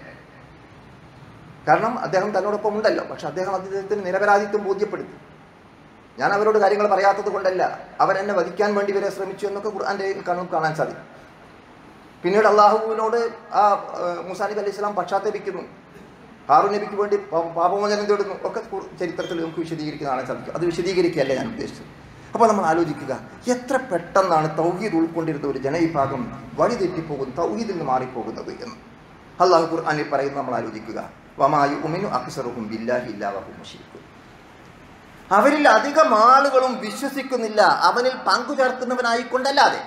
കാരണം അദ്ദേഹം തന്നോടൊപ്പം ഉണ്ടല്ലോ. പക്ഷെ അദ്ദേഹം അദ്ദേഹത്തിന് നിരപരാധിത്വം ബോധ്യപ്പെടുത്തി. ഞാൻ അവരോട് കാര്യങ്ങൾ പറയാത്തത് കൊണ്ടല്ല, അവരെന്നെ വധിക്കാൻ വേണ്ടി വരെ ശ്രമിച്ചു എന്നൊക്കെ ഖുർആൻ്റെ കാണാൻ സാധിക്കും. പിന്നീട് അള്ളാഹുവിനോട് ആ മൂസാ നബി അലൈഹി സ്വലാം പശ്ചാത്തപിക്കുന്നു, ഹാറൂൻ നബിക്ക് വേണ്ടി പാപമോചനം തേടുന്നു, ഒക്കെ ചരിത്രത്തിൽ നമുക്ക് വിശദീകരിക്കാൻ കാണാൻ സാധിക്കും. അത് വിശദീകരിക്കുകയല്ല ഞാൻ ഉദ്ദേശിച്ചത്. അപ്പോൾ നമ്മൾ ആലോചിക്കുക, എത്ര പെട്ടെന്നാണ് തൗഹീദ് ഉൾക്കൊണ്ടിരുന്ന ഒരു ജനവിഭാഗം വഴി തെറ്റിപ്പോകുന്നത്, തൗഹീദിൽ നിന്ന് മാറിപ്പോകുന്നത് എന്ന് അള്ളാഹു ഖുർആനിൽ പറയുന്നത് നമ്മൾ ആലോചിക്കുക. വമാ യുഅ്മിനു അക്സറുഹും ബില്ലാഹി ഇല്ലാ വഹും മുശ്രികൂൻ, അവരിൽ അധികം ആളുകളും വിശ്വസിക്കുന്നില്ല അവനിൽ പങ്കുചേർക്കുന്നവനായിക്കൊണ്ടല്ലാതെ.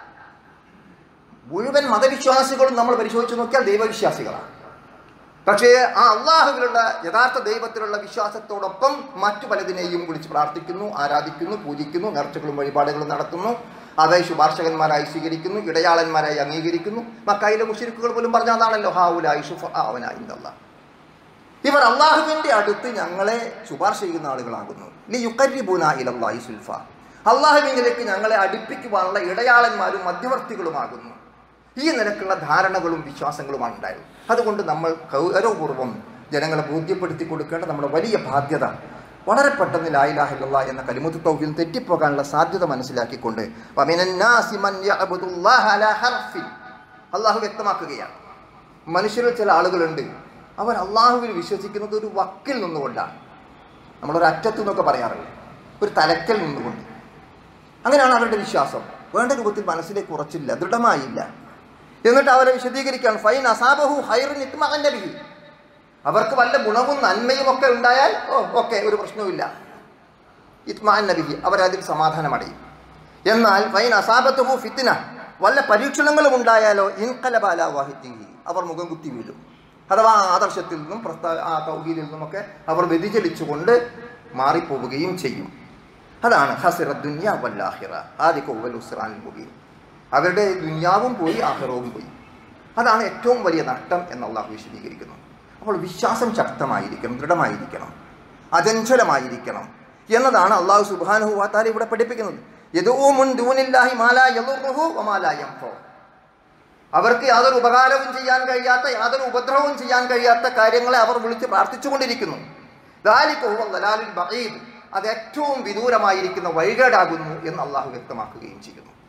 മുഴുവൻ മതവിശ്വാസികളും നമ്മൾ പരിശോധിച്ച് നോക്കിയാൽ ദൈവവിശ്വാസികളാണ്. പക്ഷേ ആ അള്ളാഹുവിലുള്ള യഥാർത്ഥ ദൈവത്തിലുള്ള വിശ്വാസത്തോടൊപ്പം മറ്റു പലതിനെയും വിളിച്ച് പ്രാർത്ഥിക്കുന്നു, ആരാധിക്കുന്നു, പൂജിക്കുന്നു, നേർച്ചകളും വഴിപാടുകളും നടത്തുന്നു, അവയെ ശുപാർശകന്മാരായി സ്വീകരിക്കുന്നു, ഇടയാളന്മാരായി അംഗീകരിക്കുന്നു. മക്കയിലെ മുശ്രിക്കുകൾ പോലും പറഞ്ഞതാണല്ലോ, ഹാഉലായി ശുഫആഉനാ ഇൻദല്ലാഹ്, ഇവർ അള്ളാഹുവിൻ്റെ അടുത്ത് ഞങ്ങളെ ശുപാർശ ചെയ്യുന്ന ആളുകളാകുന്നു. ലിയുഖർരിബൂനാ ഇലല്ലാഹി സുൽഫ, അള്ളാഹുവിലേക്ക് ഞങ്ങളെ അടുപ്പിക്കുവാനുള്ള ഇടയാളന്മാരും മധ്യവർത്തികളുമാകുന്നു. ഈ നിലക്കുള്ള ധാരണകളും വിശ്വാസങ്ങളുമാണ് ഉണ്ടായത്. അതുകൊണ്ട് നമ്മൾ ഗൗരവപൂർവ്വം ജനങ്ങളെ ബോധ്യപ്പെടുത്തി കൊടുക്കേണ്ട നമ്മുടെ വലിയ ബാധ്യത, വളരെ പെട്ടെന്ന് ലാ ഇലാഹ ഇല്ലല്ലാഹ് എന്ന കലിമത്ത് തൗഹീദ് തെറ്റിപ്പോകാനുള്ള സാധ്യത മനസ്സിലാക്കിക്കൊണ്ട് വമിനന്നാസി മൻ യഅ്ബുദുല്ലാഹ അലാ ഹർഫിൻ, അള്ളാഹു വ്യക്തമാക്കുകയാണ്. മനുഷ്യരിൽ ചില ആളുകളുണ്ട്, അവർ അള്ളാഹുവിൽ വിശ്വസിക്കുന്നത് ഒരു വക്കിൽ നിന്നുകൊണ്ടാണ്. നമ്മളൊരു അറ്റത്തു നിന്നൊക്കെ പറയാറില്ല, ഒരു തലക്കൽ നിന്നുകൊണ്ട്. അങ്ങനെയാണ് അവരുടെ വിശ്വാസം. വേണ്ട രൂപത്തിൽ മനസ്സിലേക്ക് ഉറച്ചില്ല, ദൃഢമായില്ല. എന്നിട്ട് അവരെ വിശദീകരിക്കുകയാണ്, ഫൈൻ അസാബഹു ഖൈറുൻ ഇത്മഅന്ന ബിഹി, അവർക്ക് വല്ല ഗുണവും നന്മയും ഒക്കെ ഉണ്ടായാൽ ഓക്കെ, ഒരു പ്രശ്നവുമില്ല, ഇത്മഅന്ന ബിഹി, അവരതിൽ സമാധാനമടയും. എന്നാൽ ഫൈൻ അസാബത്തുഹു ഫിത്ന, വല്ല പരീക്ഷണങ്ങളും ഉണ്ടായാലോ ഇൻഖലബ അലാ വാഹിദിഹി, അവർ മുഖം കുത്തി വീഴും. അഥവാ ആദർശത്തിൽ നിന്നും ആ തൗഹീദിൽ നിന്നുമൊക്കെ അവർ വ്യതിചലിച്ചുകൊണ്ട് മാറിപ്പോവുകയും ചെയ്യും. അതാണ് ഹസിറ ദുനിയ വല്ലാഹിറ ആദിക വൽ ഉസ്റാനിൽ മുബീൻ, അവരുടെ ദുനിയാവും പോയി ആഖിറവും പോയി. അതാണ് ഏറ്റവും വലിയ നഷ്ടം എന്ന് അല്ലാഹു വിശദീകരിക്കുന്നു. അപ്പോൾ വിശ്വാസം ശക്തമായിരിക്കണം, ദൃഢമായിരിക്കണം, അചഞ്ചലമായിരിക്കണം എന്നതാണ് അല്ലാഹു സുബ്ഹാനഹു വ തആല ഇവിടെ പഠിപ്പിക്കുന്നത്. യദഊ മിൻ ദൂനില്ലാഹി മാ ലാ യദുറുഹു വ മാ ലാ യൻഫഉ, അവർക്ക് യാതൊരു ഉപകാരവും ചെയ്യാൻ കഴിയാത്ത, യാതൊരു ഉപദ്രവവും ചെയ്യാൻ കഴിയാത്ത കാര്യങ്ങളെ അവർ വിളിച്ച് പ്രാർത്ഥിച്ചുകൊണ്ടിരിക്കുന്നു. ദാലിക ഹുവൽ ദലാലുൽ ബഈദ്, അത് ഏറ്റവും വിദൂരമായിരിക്കുന്ന വഴികേടാകുന്നു എന്ന് അള്ളാഹു വ്യക്തമാക്കുകയും ചെയ്യുന്നു.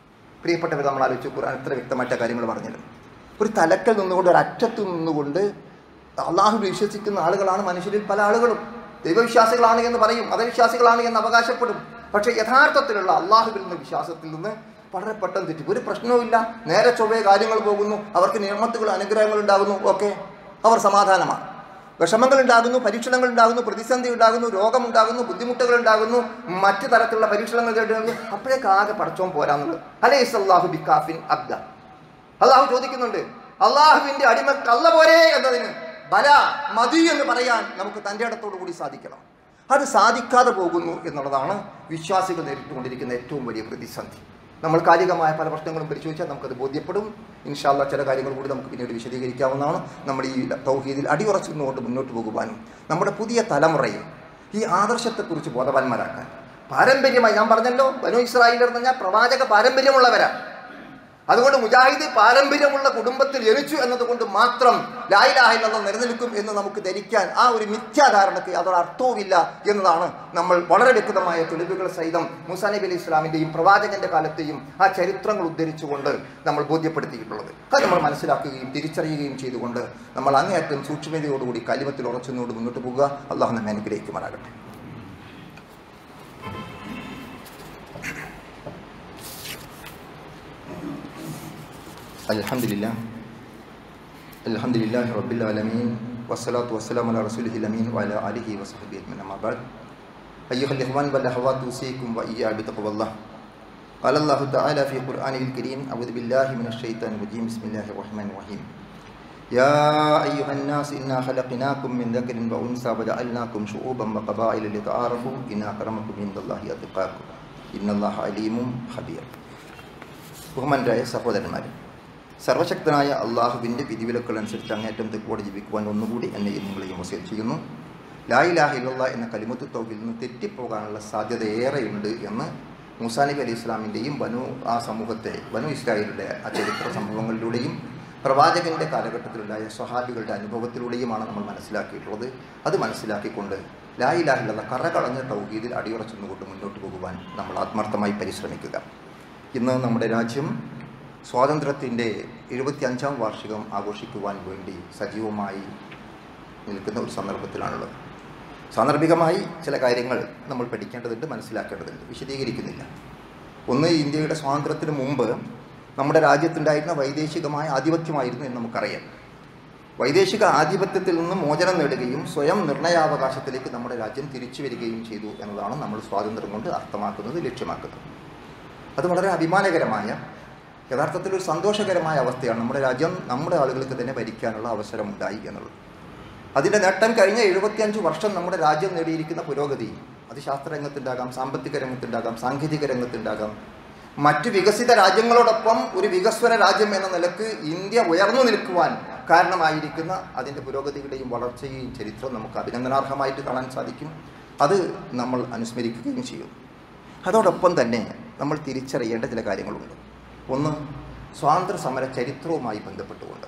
പ്രിയപ്പെട്ടവർ, നമ്മൾ ആലോചിച്ച് ഖുർആൻ എത്ര വ്യക്തമായിട്ട് കാര്യങ്ങൾ പറഞ്ഞത്. ഒരു തലക്കൽ നിന്നുകൊണ്ട്, ഒരു അറ്റത്ത് നിന്നുകൊണ്ട് അള്ളാഹു വിശ്വസിക്കുന്ന ആളുകളാണ് മനുഷ്യരിൽ പല ആളുകളും. ദൈവവിശ്വാസികളാണ് എന്ന് പറയും, മതവിശ്വാസികളാണ് എന്ന് അവകാശപ്പെടും. പക്ഷേ യഥാർത്ഥത്തിലുള്ള അള്ളാഹുവിൽ നിന്ന് വിശ്വാസത്തിൽ നിന്ന് വളരെ പെട്ടെന്ന് തെറ്റി. ഒരു പ്രശ്നവുമില്ല, നേരെ ചൊവ്വേ കാര്യങ്ങൾ പോകുന്നു, അവർക്ക് നിയമത്തുകൾ അനുഗ്രഹങ്ങൾ ഉണ്ടാകുന്നു, ഓക്കെ, അവർ സമാധാനമാണ്. വിഷമങ്ങൾ ഉണ്ടാകുന്നു, പരീക്ഷണങ്ങൾ ഉണ്ടാകുന്നു, പ്രതിസന്ധി ഉണ്ടാകുന്നു, രോഗമുണ്ടാകുന്നു, ബുദ്ധിമുട്ടുകൾ ഉണ്ടാകുന്നു, മറ്റു തരത്തിലുള്ള പരീക്ഷണങ്ങൾ കേട്ടുന്നു. അപ്പോഴേക്ക് ആകെ പടച്ചോൻ പോരാന്നുള്ളത്. അലൈസ് അല്ലാഹു ബികാഫിൻ അബ്ദ. അള്ളാഹു ചോദിക്കുന്നുണ്ട്, അള്ളാഹുവിന്റെ അടിമക്ക് അല്ല പോരെ എന്നതിന് ബല മതി എന്ന് പറയാൻ നമുക്ക് തൻ്റെ ഇടത്തോടു കൂടി സാധിക്കണം. അത് സാധിക്കാതെ പോകുന്നു എന്നുള്ളതാണ് വിശ്വാസികൾ നേരിട്ടുകൊണ്ടിരിക്കുന്ന ഏറ്റവും വലിയ പ്രതിസന്ധി. നമ്മൾ കാലികമായ പല പ്രശ്നങ്ങളും പരിശോധിച്ചാൽ നമുക്കത് ബോധ്യപ്പെടും. ഇൻഷാ അല്ലാഹ് ചില കാര്യങ്ങൾ കൂടി നമുക്ക് പിന്നീട് വിശദീകരിക്കാവുന്നതാണ്. നമ്മൾ ഈ തൗഹീദിൽ അടിയുറച്ചു നിന്നുകൊണ്ട് മുന്നോട്ട് പോകുവാനും നമ്മുടെ പുതിയ തലമുറയെ ഈ ആദർശത്തെക്കുറിച്ച് ബോധവാന്മാരാക്കാൻ. പാരമ്പര്യമായി ഞാൻ പറഞ്ഞല്ലോ, ബനൂ ഇസ്രായേൽ എന്ന് പറഞ്ഞാൽ പ്രവാചക പാരമ്പര്യമുള്ളവരാണ്. അതുകൊണ്ട് മുജാഹിദ് പാരമ്പര്യമുള്ള കുടുംബത്തിൽ ജനിച്ചു എന്നതുകൊണ്ട് മാത്രം ലാ ഇലാഹ ഇല്ലല്ലാഹ് നിലനിൽക്കും എന്ന് നമുക്ക് ധരിക്കാൻ ആ ഒരു മിഥ്യാധാരണയ്ക്ക് യാതൊരു അർത്ഥവുമില്ല എന്നതാണ് നമ്മൾ വളരെ വ്യക്തമായ തെളിവുകൾ സഹിതം മൂസാ നബി അലൈഹി ഇസ്ലാമിൻ്റെയും പ്രവാചകന്റെ കാലത്തെയും ആ ചരിത്രങ്ങൾ ഉദ്ധരിച്ചുകൊണ്ട് നമ്മൾ ബോധ്യപ്പെടുത്തിയിട്ടുള്ളത്. അത് നമ്മൾ മനസ്സിലാക്കുകയും തിരിച്ചറിയുകയും ചെയ്തുകൊണ്ട് നമ്മൾ അങ്ങേയറ്റം സൂക്ഷ്മതയോടുകൂടി കലിമത്തിൽ ഉറച്ചുകൊണ്ട് മുന്നോട്ട് പോകുക. അള്ളാഹു നമ്മെ അനുഗ്രഹിക്കുമാറാകട്ടെ. അൽഹംദുലില്ലാഹി റബ്ബിൽ ആലമീൻ വസ്സലാത്തു വസ്സലാമു അലാ റസൂലിഹിൽ അമീൻ വഅലാ ആലിഹി വസഹ്ബിഹി അജ്മഈൻ. അമ്മാ ബഅദ്. അയ്യുഹൽ ഇഖ്വാൻ വൽ അഖവാത്ത് ഉസീകും വഇയ്യാ ബിത്തഖ്വല്ലാഹ്. ഖാല അല്ലാഹു തആല ഫീ ഖുർആനിൽ കരീം അഊദു ബില്ലാഹി മിനശ് ശൈത്താനിർ റജീം ബിസ്മില്ലാഹിർ റഹ്മാനിർ റഹീം. യാ അയ്യുഹൻ നാസ് ഇന്നാ ഖലഖനാകും മിൻ ദക്കരിൻ വ ഉൻസാ വജഅൽനാകും ശുഊബൻ വഖബായില ലിതആറഫു ഇന്നാ അക്രമകും ഇൻദല്ലാഹി അത്ഖാകും ഇന്നല്ലാഹ അലീമുൻ ഖബീർ. ബഹുമാനരായ സഹോദരന്മാരെ, സർവശക്തനായ അള്ളാഹുവിൻ്റെ വിധിവിലക്കുകൾ അനുസരിച്ച് അങ്ങേറ്റം തെക്കോടെ ജീവിക്കുവാൻ ഒന്നുകൂടി എന്നെയും നിങ്ങളെയും വസിയത്ത് ചെയ്യുന്നു. ലാ ഇലാഹ ഇല്ലല്ലാഹ് എന്ന കലിമത്ത് തൗഹീദിൽ നിന്ന് തെറ്റിപ്പോകാനുള്ള സാധ്യത ഏറെയുണ്ട് എന്ന് മൂസാ നബി അലൈഹി ഇസ്ലാമിൻ്റെയും ആ സമൂഹത്തെ ബനൂ ഇസ്രായേലിൻ്റെ ആ ചരിത്ര സംഭവങ്ങളിലൂടെയും പ്രവാചകൻ്റെ കാലഘട്ടത്തിലുണ്ടായ സ്വഹാബികളുടെ അനുഭവത്തിലൂടെയുമാണ് നമ്മൾ മനസ്സിലാക്കിയിട്ടുള്ളത്. അത് മനസ്സിലാക്കിക്കൊണ്ട് ലാ ഇലാഹ ഇല്ലല്ലാഹ് കറകളഞ്ഞ തൗഹീദിൽ അടിയുറച്ചുകൊണ്ട് മുന്നോട്ട് പോകുവാൻ നമ്മൾ ആത്മാർത്ഥമായി പരിശ്രമിക്കുക. ഇന്ന് നമ്മുടെ രാജ്യം സ്വാതന്ത്ര്യത്തിൻ്റെ 75-ാം വാർഷികം ആഘോഷിക്കുവാൻ വേണ്ടി സജീവമായി നിൽക്കുന്ന ഒരു സന്ദർഭത്തിലാണുള്ളത്. സാന്ദർഭികമായി ചില കാര്യങ്ങൾ നമ്മൾ പഠിക്കേണ്ടതുണ്ട്, മനസ്സിലാക്കേണ്ടതുണ്ട്, വിശദീകരിക്കുന്നില്ല. ഒന്ന്, ഇന്ത്യയുടെ സ്വാതന്ത്ര്യത്തിന് മുമ്പ് നമ്മുടെ രാജ്യത്തുണ്ടായിരുന്ന വൈദേശികമായ ആധിപത്യമായിരുന്നു എന്ന് നമുക്കറിയാം. വൈദേശിക ആധിപത്യത്തിൽ നിന്ന് മോചനം നേടുകയും സ്വയം നിർണയാവകാശത്തിലേക്ക് നമ്മുടെ രാജ്യം തിരിച്ചു വരികയും ചെയ്തു എന്നതാണ് നമ്മൾ സ്വാതന്ത്ര്യം കൊണ്ട് അർത്ഥമാക്കുന്നത്, ലക്ഷ്യമാക്കുന്നത്. അത് വളരെ അഭിമാനകരമായ, യഥാർത്ഥത്തിൽ ഒരു സന്തോഷകരമായ അവസ്ഥയാണ്. നമ്മുടെ രാജ്യം നമ്മുടെ ആളുകൾക്ക് തന്നെ ഭരിക്കാനുള്ള അവസരമുണ്ടായി എന്നുള്ളത്. അതിൻ്റെ നേട്ടം കഴിഞ്ഞ 75 വർഷം നമ്മുടെ രാജ്യം നേടിയിരിക്കുന്ന പുരോഗതി, അത് ശാസ്ത്രരംഗത്തുണ്ടാകാം, സാമ്പത്തിക രംഗത്തുണ്ടാകാം, സാങ്കേതിക രംഗത്തുണ്ടാകാം. മറ്റു വികസിത രാജ്യങ്ങളോടൊപ്പം ഒരു വികസ്വര രാജ്യം എന്ന നിലക്ക് ഇന്ത്യ ഉയർന്നു നിൽക്കുവാൻ കാരണമായിരിക്കുന്ന അതിൻ്റെ പുരോഗതിയുടെയും വളർച്ചയെയും ചരിത്രം നമുക്ക് അഭിനന്ദനാർഹമായിട്ട് കാണാൻ സാധിക്കും. അത് നമ്മൾ അനുസ്മരിക്കുകയും ചെയ്യും. അതോടൊപ്പം തന്നെ നമ്മൾ തിരിച്ചറിയേണ്ട ചില കാര്യങ്ങളുണ്ട്. ഒന്ന്, സ്വാതന്ത്ര്യ സമര ചരിത്രവുമായി ബന്ധപ്പെട്ടുകൊണ്ട്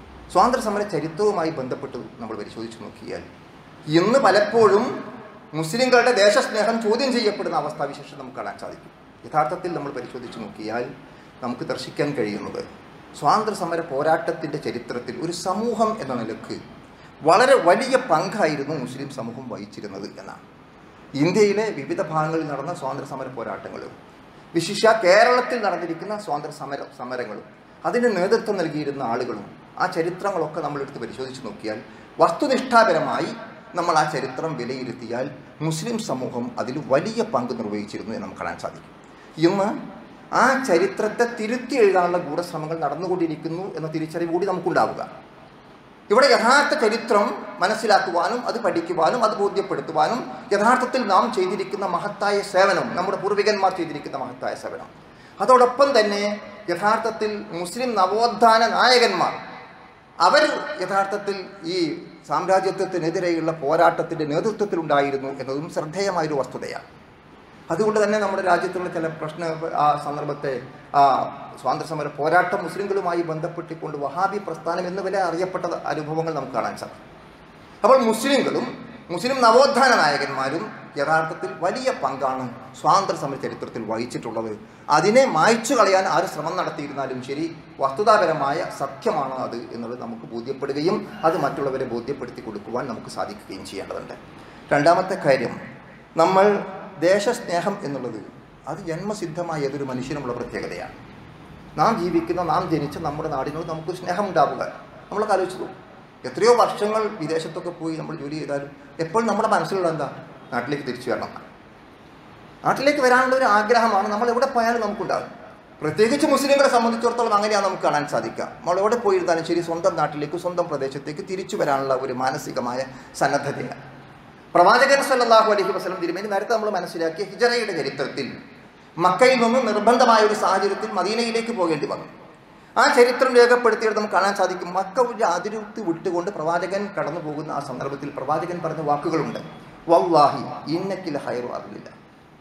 നമ്മൾ പരിശോധിച്ച് നോക്കിയാൽ ഇന്ന് പലപ്പോഴും മുസ്ലിങ്ങളുടെ ദേശസ്നേഹം ചോദ്യം ചെയ്യപ്പെടുന്ന അവസ്ഥാവിശേഷം നമുക്ക് കാണാൻ സാധിക്കും. യഥാർത്ഥത്തിൽ നമ്മൾ പരിശോധിച്ച് നോക്കിയാൽ നമുക്ക് ദർശിക്കാൻ കഴിയുന്നത് സ്വാതന്ത്ര്യ സമര പോരാട്ടത്തിൻ്റെ ചരിത്രത്തിൽ ഒരു സമൂഹം എന്ന നിലക്ക് വളരെ വലിയ പങ്കായിരുന്നു മുസ്ലിം സമൂഹം വഹിച്ചിരുന്നത് എന്നാണ്. ഇന്ത്യയിലെ വിവിധ ഭാഗങ്ങളിൽ നടന്ന സ്വാതന്ത്ര്യ സമര പോരാട്ടങ്ങളും വിശിഷ്യ കേരളത്തിൽ നടന്നിരിക്കുന്ന സ്വാതന്ത്ര്യ സമരങ്ങളും അതിന് നേതൃത്വം നൽകിയിരുന്ന ആളുകളും ആ ചരിത്രങ്ങളൊക്കെ നമ്മളെടുത്ത് പരിശോധിച്ച് നോക്കിയാൽ വസ്തുനിഷ്ഠാപരമായി നമ്മൾ ആ ചരിത്രം വിലയിരുത്തിയാൽ മുസ്ലിം സമൂഹം അതിൽ വലിയ പങ്ക് നിർവഹിച്ചിരുന്നു എന്ന് നമുക്ക് കാണാൻ സാധിക്കും. ഇന്ന് ആ ചരിത്രത്തെ തിരുത്തി എഴുതാനുള്ള ഗൂഢശ്രമങ്ങൾ നടന്നുകൊണ്ടിരിക്കുന്നു എന്ന തിരിച്ചറിവ് കൂടി നമുക്കുണ്ടാവുക. ഇവിടെ യഥാർത്ഥ ചരിത്രം മനസ്സിലാക്കുവാനും അത് പഠിക്കുവാനും അത് ബോധ്യപ്പെടുത്തുവാനും യഥാർത്ഥത്തിൽ നാം ചെയ്തിരിക്കുന്ന മഹത്തായ സേവനം, നമ്മുടെ പൂർവികന്മാർ ചെയ്തിരിക്കുന്ന മഹത്തായ സേവനം, അതോടൊപ്പം തന്നെ യഥാർത്ഥത്തിൽ മുസ്ലിം നവോത്ഥാന നായകന്മാർ അവർ യഥാർത്ഥത്തിൽ ഈ സാമ്രാജ്യത്വത്തിനെതിരെയുള്ള പോരാട്ടത്തിൻ്റെ നേതൃത്വത്തിലുണ്ടായിരുന്നു എന്നതും ശ്രദ്ധേയമായൊരു വസ്തുതയാണ്. അതുകൊണ്ട് തന്നെ നമ്മുടെ രാജ്യത്തുള്ള ചില ആ സന്ദർഭത്തെ സ്വാതന്ത്ര്യ സമര പോരാട്ടം മുസ്ലിങ്ങളുമായി ബന്ധപ്പെട്ടുകൊണ്ട് വഹാബി പ്രസ്ഥാനം എന്ന് വരെ അറിയപ്പെട്ട അനുഭവങ്ങൾ നമുക്ക് കാണാൻ സാധിക്കും. അപ്പോൾ മുസ്ലിങ്ങളും മുസ്ലിം നവോത്ഥാന നായകന്മാരും യഥാർത്ഥത്തിൽ വലിയ പങ്കാണ് സ്വാതന്ത്ര്യ സമര ചരിത്രത്തിൽ വഹിച്ചിട്ടുള്ളത്. അതിനെ മായ്ച്ചു കളയാൻ ആര് ശ്രമം നടത്തിയിരുന്നാലും ശരി, വസ്തുതാപരമായ സത്യമാണ് അത് എന്നുള്ളത് നമുക്ക് ബോധ്യപ്പെടുകയും അത് മറ്റുള്ളവരെ ബോധ്യപ്പെടുത്തി കൊടുക്കുവാൻ നമുക്ക് സാധിക്കുകയും ചെയ്യേണ്ടതുണ്ട്. രണ്ടാമത്തെ കാര്യം, നമ്മൾ ദേശസ്നേഹം എന്നുള്ളത് അത് ജന്മസിദ്ധമായ ഏതൊരു മനുഷ്യനുമുള്ള പ്രത്യേകതയാണ്. നാം ജീവിക്കുന്ന, നാം ജനിച്ച നമ്മുടെ നാടിനോട് നമുക്കൊരു സ്നേഹം ഉണ്ടാവുക. നമ്മളൊക്കെ ആലോചിച്ചു പോകും. എത്രയോ വർഷങ്ങൾ വിദേശത്തൊക്കെ പോയി നമ്മൾ ജോലി ചെയ്താലും എപ്പോഴും നമ്മുടെ മനസ്സിലുള്ള എന്താ, നാട്ടിലേക്ക് തിരിച്ചു വരണം. നാട്ടിലേക്ക് വരാനുള്ള ഒരു ആഗ്രഹമാണ് നമ്മൾ എവിടെ പോയാലും നമുക്കുണ്ടാകും. പ്രത്യേകിച്ച് മുസ്ലിങ്ങളെ സംബന്ധിച്ചിടത്തോളം അങ്ങനെയാണ് നമുക്ക് കാണാൻ സാധിക്കുക. നമ്മൾ എവിടെ പോയിരുന്നാലും ശരി, സ്വന്തം നാട്ടിലേക്ക്, സ്വന്തം പ്രദേശത്തേക്ക് തിരിച്ചു വരാനുള്ള ഒരു മാനസികമായ സന്നദ്ധതയാണ്. പ്രവാചകൻ സല്ലല്ലാഹു അലൈഹി വസല്ലം തിരുമേനി നേരത്തെ നമ്മൾ മനസ്സിലാക്കിയ ഹിജറയുടെ ചരിത്രത്തിൽ മക്കയിൽ നിന്നും നിർബന്ധമായ ഒരു സാഹചര്യത്തിൽ മദീനയിലേക്ക് പോകേണ്ടി വന്നു. ആ ചരിത്രം രേഖപ്പെടുത്തിയത് നമുക്ക് കാണാൻ സാധിക്കും. മക്ക ഒരു അതിരുത്തി വിട്ടുകൊണ്ട് പ്രവാചകൻ കടന്നു പോകുന്ന ആ സന്ദർഭത്തിൽ പ്രവാചകൻ പറഞ്ഞ വാക്കുകളുണ്ട്. വല്ലാഹി ഇന്നകിൽ ഖൈറു അർളില്ല,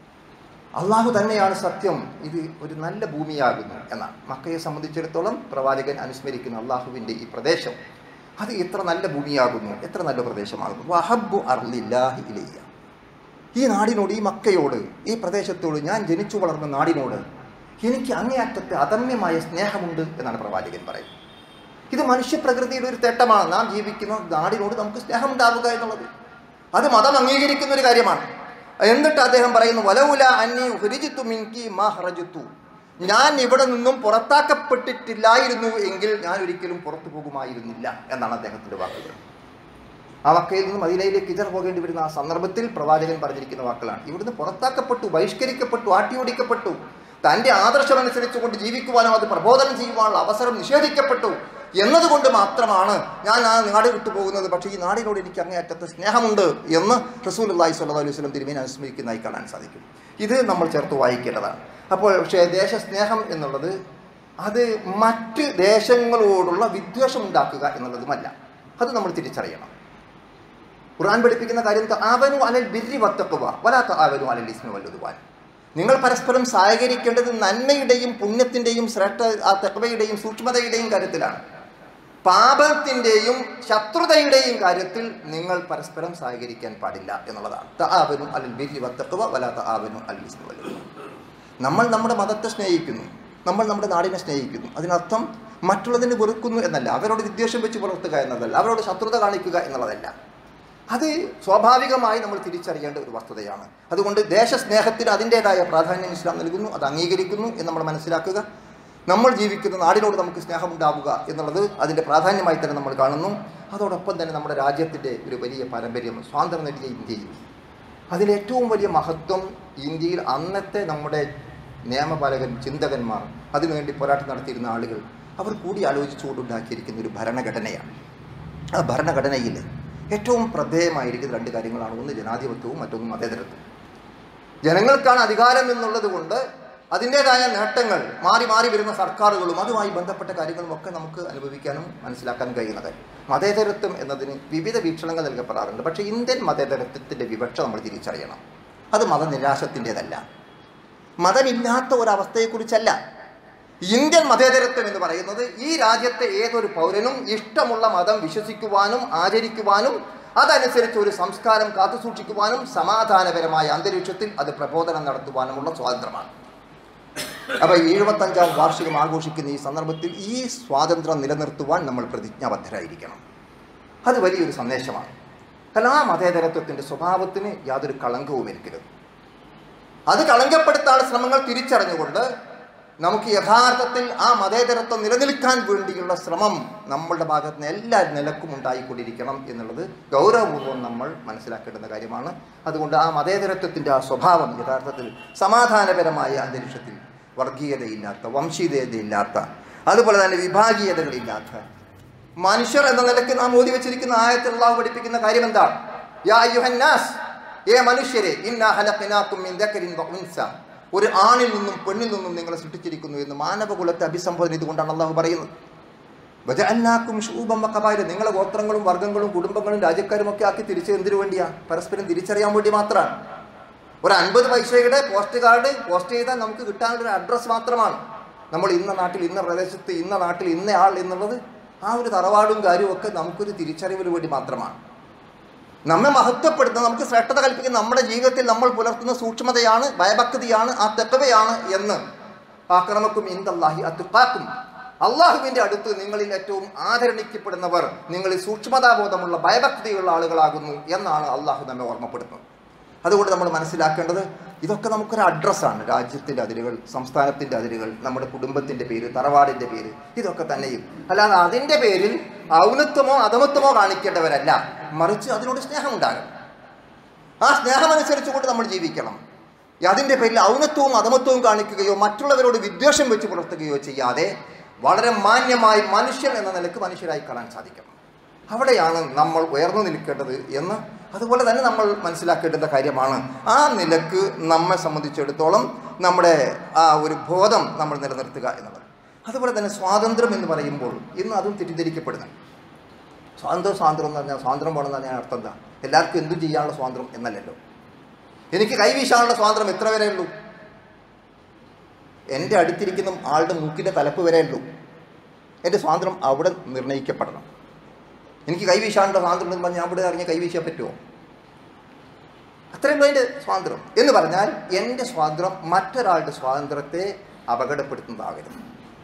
അള്ളാഹു തന്നെയാണ് സത്യം, ഇത് ഒരു നല്ല ഭൂമിയാകുന്നു എന്നാണ്. മക്കയെ സംബന്ധിച്ചിടത്തോളം പ്രവാചകൻ അനുസ്മരിക്കുന്ന അള്ളാഹുവിൻ്റെ ഈ പ്രദേശം അത് എത്ര നല്ല ഭൂമിയാകുന്നു, എത്ര നല്ല പ്രദേശമാകുന്നു. വഹബ്ബു അർളില്ലാഹി ഇലയ്യ, ഈ നാടിനോട്, ഈ മക്കയോട്, ഈ പ്രദേശത്തോട്, ഞാൻ ജനിച്ചു വളർന്ന നാടിനോട് എനിക്ക് അങ്ങേയറ്റത്തെ അദമ്യമായ സ്നേഹമുണ്ട് എന്നാണ് പ്രവാചകൻ പറയുന്നത്. ഇത് മനുഷ്യപ്രകൃതിയുടെ ഒരു തേട്ടമാണ്. നാം ജീവിക്കുന്ന നാടിനോട് നമുക്ക് സ്നേഹമുണ്ടാവുക എന്നുള്ളത് അത് മതം അംഗീകരിക്കുന്ന ഒരു കാര്യമാണ്. എന്നിട്ട് അദ്ദേഹം പറയുന്നു, വലൗല അന്നി ഉഖ്രിജ്തു മിൻകി മാ ഖറജ്തു, ഞാൻ ഇവിടെ നിന്നും പുറത്താക്കപ്പെട്ടിട്ടില്ലായിരുന്നു എങ്കിൽ ഞാൻ ഒരിക്കലും പുറത്തു പോകുമായിരുന്നില്ല എന്നാണ് അദ്ദേഹത്തിൻ്റെ വാക്കുകൾ. ആ മക്കയിൽ നിന്നും മദീനയിലേക്ക് ഹിജറ പോകേണ്ടി വരുന്ന ആ സന്ദർഭത്തിൽ പ്രവാചകൻ പറഞ്ഞിരിക്കുന്ന വാക്കുകളാണ്. ഇവിടുന്ന് പുറത്താക്കപ്പെട്ടു, ബഹിഷ്കരിക്കപ്പെട്ടു, ആട്ടിയോടിക്കപ്പെട്ടു, തൻ്റെ ആദർശമനുസരിച്ചുകൊണ്ട് ജീവിക്കുവാനും അത് പ്രബോധനം ചെയ്യുവാനുള്ള അവസരം നിഷേധിക്കപ്പെട്ടു എന്നതുകൊണ്ട് മാത്രമാണ് ഞാൻ ആ നാട് വിട്ടുപോകുന്നത്. പക്ഷേ ഈ നാടിനോട് എനിക്ക് അങ്ങേയറ്റത്തെ സ്നേഹമുണ്ട് എന്ന് റസൂലുള്ളാഹി സ്വല്ലല്ലാഹു അലൈഹി വസല്ലം തിരുമേനി അനുസ്മരിക്കുന്നതായി കാണാൻ സാധിക്കും. ഇത് നമ്മൾ ചേർത്ത് വായിക്കേണ്ടതാണ്. അപ്പോൾ പക്ഷേ ദേശസ്നേഹം എന്നുള്ളത് അത് മറ്റ് ദേശങ്ങളോടുള്ള വിദ്വേഷം ഉണ്ടാക്കുക എന്നുള്ളതുമല്ല. അത് നമ്മൾ തിരിച്ചറിയണം. ഖുർആൻ പഠിപ്പിക്കുന്ന കാര്യം തആവനു അലൽ ബിർരി വത്തഖ്വ വലാ തആവനു അലൽ ഇസ്മി വൽ ഉദ്വാൻ, നിങ്ങൾ പരസ്പരം സഹകരിക്കേണ്ടത് നന്മയുടെയും പുണ്യത്തിൻ്റെയും ശ്രേഷ്ഠ ആ തഖ്വയുടെയും സൂക്ഷ്മതയുടെയും കാര്യത്തിലാണ്. പാപത്തിൻ്റെയും ശത്രുതയുടെയും കാര്യത്തിൽ നിങ്ങൾ പരസ്പരം സഹകരിക്കാൻ പാടില്ല എന്നുള്ളതാണ്. തആവനു അലൽ ബിർരി വത്തഖ്വ വലാ തആവനു അലൽ ഇസ്മി വൽ ഉദ്വാൻ. നമ്മൾ നമ്മുടെ മതത്തെ സ്നേഹിക്കുന്നു, നമ്മൾ നമ്മുടെ നാടിനെ സ്നേഹിക്കുന്നു. അതിനർത്ഥം മറ്റുള്ളതിനെ വെറുക്കുന്നു എന്നല്ല, അവരോട് വിദ്വേഷം വെച്ച് പുലർത്തുക എന്നതല്ല, അവരോട് ശത്രുത കാണിക്കുക എന്നുള്ളതല്ല. അത് സ്വാഭാവികമായി നമ്മൾ തിരിച്ചറിയേണ്ട ഒരു വസ്തുതയാണ്. അതുകൊണ്ട് ദേശസ്നേഹത്തിന് അതിൻ്റേതായ പ്രാധാന്യം ഇസ്ലാം നൽകുന്നു, അത് അംഗീകരിക്കുന്നു എന്ന് നമ്മൾ മനസ്സിലാക്കുക. നമ്മൾ ജീവിക്കുന്ന നാടിനോട് നമുക്ക് സ്നേഹമുണ്ടാവുക എന്നുള്ളത് അതിൻ്റെ പ്രാധാന്യമായി തന്നെ നമ്മൾ കാണുന്നു. അതോടൊപ്പം തന്നെ നമ്മുടെ രാജ്യത്തിൻ്റെ ഒരു വലിയ പാരമ്പര്യം, സ്വാതന്ത്ര്യം നേടിയ ഇന്ത്യയിൽ അതിലേറ്റവും വലിയ മഹത്വം ഇന്ത്യയിൽ അന്നത്തെ നമ്മുടെ നിയമപാലകൻ, ചിന്തകന്മാർ, അതിനുവേണ്ടി പോരാട്ടം നടത്തിയിരുന്ന ആളുകൾ അവർ കൂടി ആലോചിച്ചുകൊണ്ടുണ്ടാക്കിയിരിക്കുന്ന ഒരു ഭരണഘടനയാണ്. ആ ഭരണഘടനയിൽ ഏറ്റവും ശ്രദ്ധേയമായിരിക്കുന്ന രണ്ട് കാര്യങ്ങളാണ്. ഒന്ന് ജനാധിപത്യവും, മറ്റൊന്ന് മതേതരത്വവും. ജനങ്ങൾക്കാണ് അധികാരം എന്നുള്ളത് കൊണ്ട് അതിൻ്റേതായ നേട്ടങ്ങൾ മാറി മാറി വരുന്ന സർക്കാരുകളും അതുമായി ബന്ധപ്പെട്ട കാര്യങ്ങളുമൊക്കെ നമുക്ക് അനുഭവിക്കാനും മനസ്സിലാക്കാൻ കഴിയുന്നത്. മതേതരത്വം എന്നതിന് വിവിധ വീക്ഷണങ്ങൾ നൽകപ്പെടാറുണ്ട്. പക്ഷേ ഇന്ത്യൻ മതേതരത്വത്തിൻ്റെ വിവക്ഷ നമ്മൾ തിരിച്ചറിയണം. അത് മതനിരാശത്തിൻ്റേതല്ല, മതമില്ലാത്ത ഒരവസ്ഥയെക്കുറിച്ചല്ല. ഇന്ത്യൻ മതേതരത്വം എന്ന് പറയുന്നത് ഈ രാജ്യത്തെ ഏതൊരു പൗരനും ഇഷ്ടമുള്ള മതം വിശ്വസിക്കുവാനും ആചരിക്കുവാനും അതനുസരിച്ച് ഒരു സംസ്കാരം കാത്തുസൂക്ഷിക്കുവാനും സമാധാനപരമായ അന്തരീക്ഷത്തിൽ അത് പ്രബോധനം നടത്തുവാനുമുള്ള സ്വാതന്ത്ര്യമാണ്. അപ്പോൾ 75ാം വാർഷികം ആഘോഷിക്കുന്ന ഈ സന്ദർഭത്തിൽ ഈ സ്വാതന്ത്ര്യം നിലനിർത്തുവാൻ നമ്മൾ പ്രതിജ്ഞാബദ്ധരായിരിക്കണം. അത് വലിയൊരു സന്ദേശമാണ്. കാരണം ആ മതേതരത്വത്തിൻ്റെ സ്വഭാവത്തിന് യാതൊരു കളങ്കവും എനിക്കരുത്. അത് കളങ്കപ്പെടുത്താനുള്ള ശ്രമങ്ങൾ തിരിച്ചറിഞ്ഞുകൊണ്ട് നമുക്ക് യഥാർത്ഥത്തിൽ ആ മതേതരത്വം നിലനിൽക്കാൻ വേണ്ടിയുള്ള ശ്രമം നമ്മളുടെ ഭാഗത്ത് നിന്ന് എല്ലാ നിലക്കും ഉണ്ടായിക്കൊണ്ടിരിക്കണം എന്നുള്ളത് ഗൗരവപൂർവ്വം നമ്മൾ മനസ്സിലാക്കേണ്ടുന്ന കാര്യമാണ്. അതുകൊണ്ട് ആ മതേതരത്വത്തിൻ്റെ ആ സ്വഭാവം യഥാർത്ഥത്തിൽ സമാധാനപരമായ അന്തരീക്ഷത്തിൽ വർഗീയതയില്ലാത്ത, വംശീയതയില്ലാത്ത, അതുപോലെ തന്നെ വിഭാഗീയതകളില്ലാത്ത മനുഷ്യർ എന്ന നിലയ്ക്ക് നാം ഓതി വെച്ചിരിക്കുന്ന ആയത്തിൽ അല്ലാഹു പഠിപ്പിക്കുന്ന കാര്യം എന്താണ്? യാ അയ്യുഹന്നാസ്, ഏ മനുഷ്യരെ, ഇന്നാ ഖലഖനാകും മിൻ ദക്കരിൻ വ ഉൻസ, ഒരു ആണിൽ നിന്നും പെണ്ണിൽ നിന്നും നിങ്ങളെ സൃഷ്ടിച്ചിരിക്കുന്നു എന്ന് മാനവകുലത്തെ അഭിസംബോധന ചെയ്തുകൊണ്ടാണ് അള്ളാഹു പറയുന്നത്. വജഅൽനാകും ശൂബൻ വഖബായില, നിങ്ങളെ ഗോത്രങ്ങളും വർഗ്ഗങ്ങളും കുടുംബങ്ങളും രാജ്യക്കാരും ഒക്കെ ആക്കി തിരിച്ച് എന്തിനു വേണ്ടിയാണ്? പരസ്പരം തിരിച്ചറിയാൻ വേണ്ടി മാത്രമാണ്. ഒരു 50 പൈസയുടെ പോസ്റ്റ് കാർഡ് പോസ്റ്റ് ചെയ്താൽ നമുക്ക് കിട്ടാനുള്ളൊരു അഡ്രസ്സ് മാത്രമാണ്. നമ്മൾ ഇന്ന നാട്ടിൽ, ഇന്ന പ്രദേശത്ത്, ഇന്ന നാട്ടിൽ, ഇന്ന ആൾ എന്നുള്ളത് ആ ഒരു തറവാടും കാര്യവും ഒക്കെ നമുക്കൊരു തിരിച്ചറിവിന് വേണ്ടി മാത്രമാണ്. നമ്മെ മഹത്വപ്പെടുത്തുന്ന, നമുക്ക് ശ്രേഷ്ഠത കൽപ്പിക്കുന്ന നമ്മുടെ ജീവിതത്തിൽ നമ്മൾ പുലർത്തുന്ന സൂക്ഷ്മതയാണ്, ഭയഭക്തിയാണ്, ആ തെക്കവയാണ് എന്ന്. അക്രമക്കും ഇൻദല്ലാഹി അത്ഖാക്കും, അള്ളാഹുവിൻ്റെ അടുത്ത് നിങ്ങളിൽ ഏറ്റവും ആദരണിക്കപ്പെടുന്നവർ നിങ്ങളിൽ സൂക്ഷ്മതാബോധമുള്ള ഭയഭക്തിയുള്ള ആളുകളാകുന്നു എന്നാണ് അള്ളാഹു നമ്മെ ഓർമ്മപ്പെടുത്തുന്നത്. അതുകൊണ്ട് നമ്മൾ മനസ്സിലാക്കേണ്ടത് ഇതൊക്കെ നമുക്കൊരു അഡ്രസ്സാണ്. രാജ്യത്തിൻ്റെ അതിരുകൾ, സംസ്ഥാനത്തിൻ്റെ അതിരുകൾ, നമ്മുടെ കുടുംബത്തിൻ്റെ പേര്, തറവാടിൻ്റെ പേര്, ഇതൊക്കെ തന്നെയും. അല്ലാതെ അതിൻ്റെ പേരിൽ ഔന്നത്വമോ അധമത്വമോ കാണിക്കേണ്ടവരല്ല, മറിച്ച് അതിനോട് സ്നേഹമുണ്ടാകണം. ആ സ്നേഹമനുസരിച്ചുകൊണ്ട് നമ്മൾ ജീവിക്കണം. അതിൻ്റെ പേരിൽ ഔന്നത്വവും അധമത്വവും കാണിക്കുകയോ മറ്റുള്ളവരോട് വിദ്വേഷം വെച്ച് പുലർത്തുകയോ ചെയ്യാതെ വളരെ മാന്യമായി മനുഷ്യൻ എന്ന നിലക്ക് മനുഷ്യരായി കാണാൻ സാധിക്കണം. അവിടെയാണ് നമ്മൾ ഉയർന്നു നിൽക്കേണ്ടത് എന്ന് അതുപോലെ തന്നെ നമ്മൾ മനസ്സിലാക്കേണ്ടുന്ന കാര്യമാണ്. ആ നിലക്ക് നമ്മെ സംബന്ധിച്ചിടത്തോളം നമ്മുടെ ആ ഒരു ബോധം നമ്മൾ നിലനിർത്തുക എന്നുള്ളത്. അതുപോലെ തന്നെ സ്വാതന്ത്ര്യം എന്ന് പറയുമ്പോൾ ഇന്ന് അതും തെറ്റിദ്ധരിക്കപ്പെടുന്നു. സ്വാതന്ത്ര്യം എന്ന് പറഞ്ഞാൽ സ്വാതന്ത്ര്യം വേണമെന്ന് പറഞ്ഞാൽ അർത്ഥം എന്താ? എല്ലാവർക്കും എന്തും ചെയ്യാനുള്ള സ്വാതന്ത്ര്യം എന്നല്ലല്ലോ. എനിക്ക് കൈവീശാനുള്ള സ്വാതന്ത്ര്യം എത്ര വരെ ഉള്ളൂ? എൻ്റെ അടുത്തിരിക്കുന്ന ആളുടെ മൂക്കിൻ്റെ തലപ്പ് വരെ ഉള്ളൂ. എൻ്റെ സ്വാതന്ത്ര്യം അവിടെ നിർണ്ണയിക്കപ്പെടണം. എനിക്ക് കൈവീശാനുള്ള സ്വാതന്ത്ര്യം എന്ന് പറഞ്ഞാൽ ഞാൻ ഇവിടെ ഇറങ്ങി കൈവീശാൻ പറ്റുമോ? അത്രയും അതിൻ്റെ സ്വാതന്ത്ര്യം എന്ന് പറഞ്ഞാൽ എൻ്റെ സ്വാതന്ത്ര്യം മറ്റൊരാളുടെ സ്വാതന്ത്ര്യത്തെ അപകടപ്പെടുത്തുന്നതാകരുത്.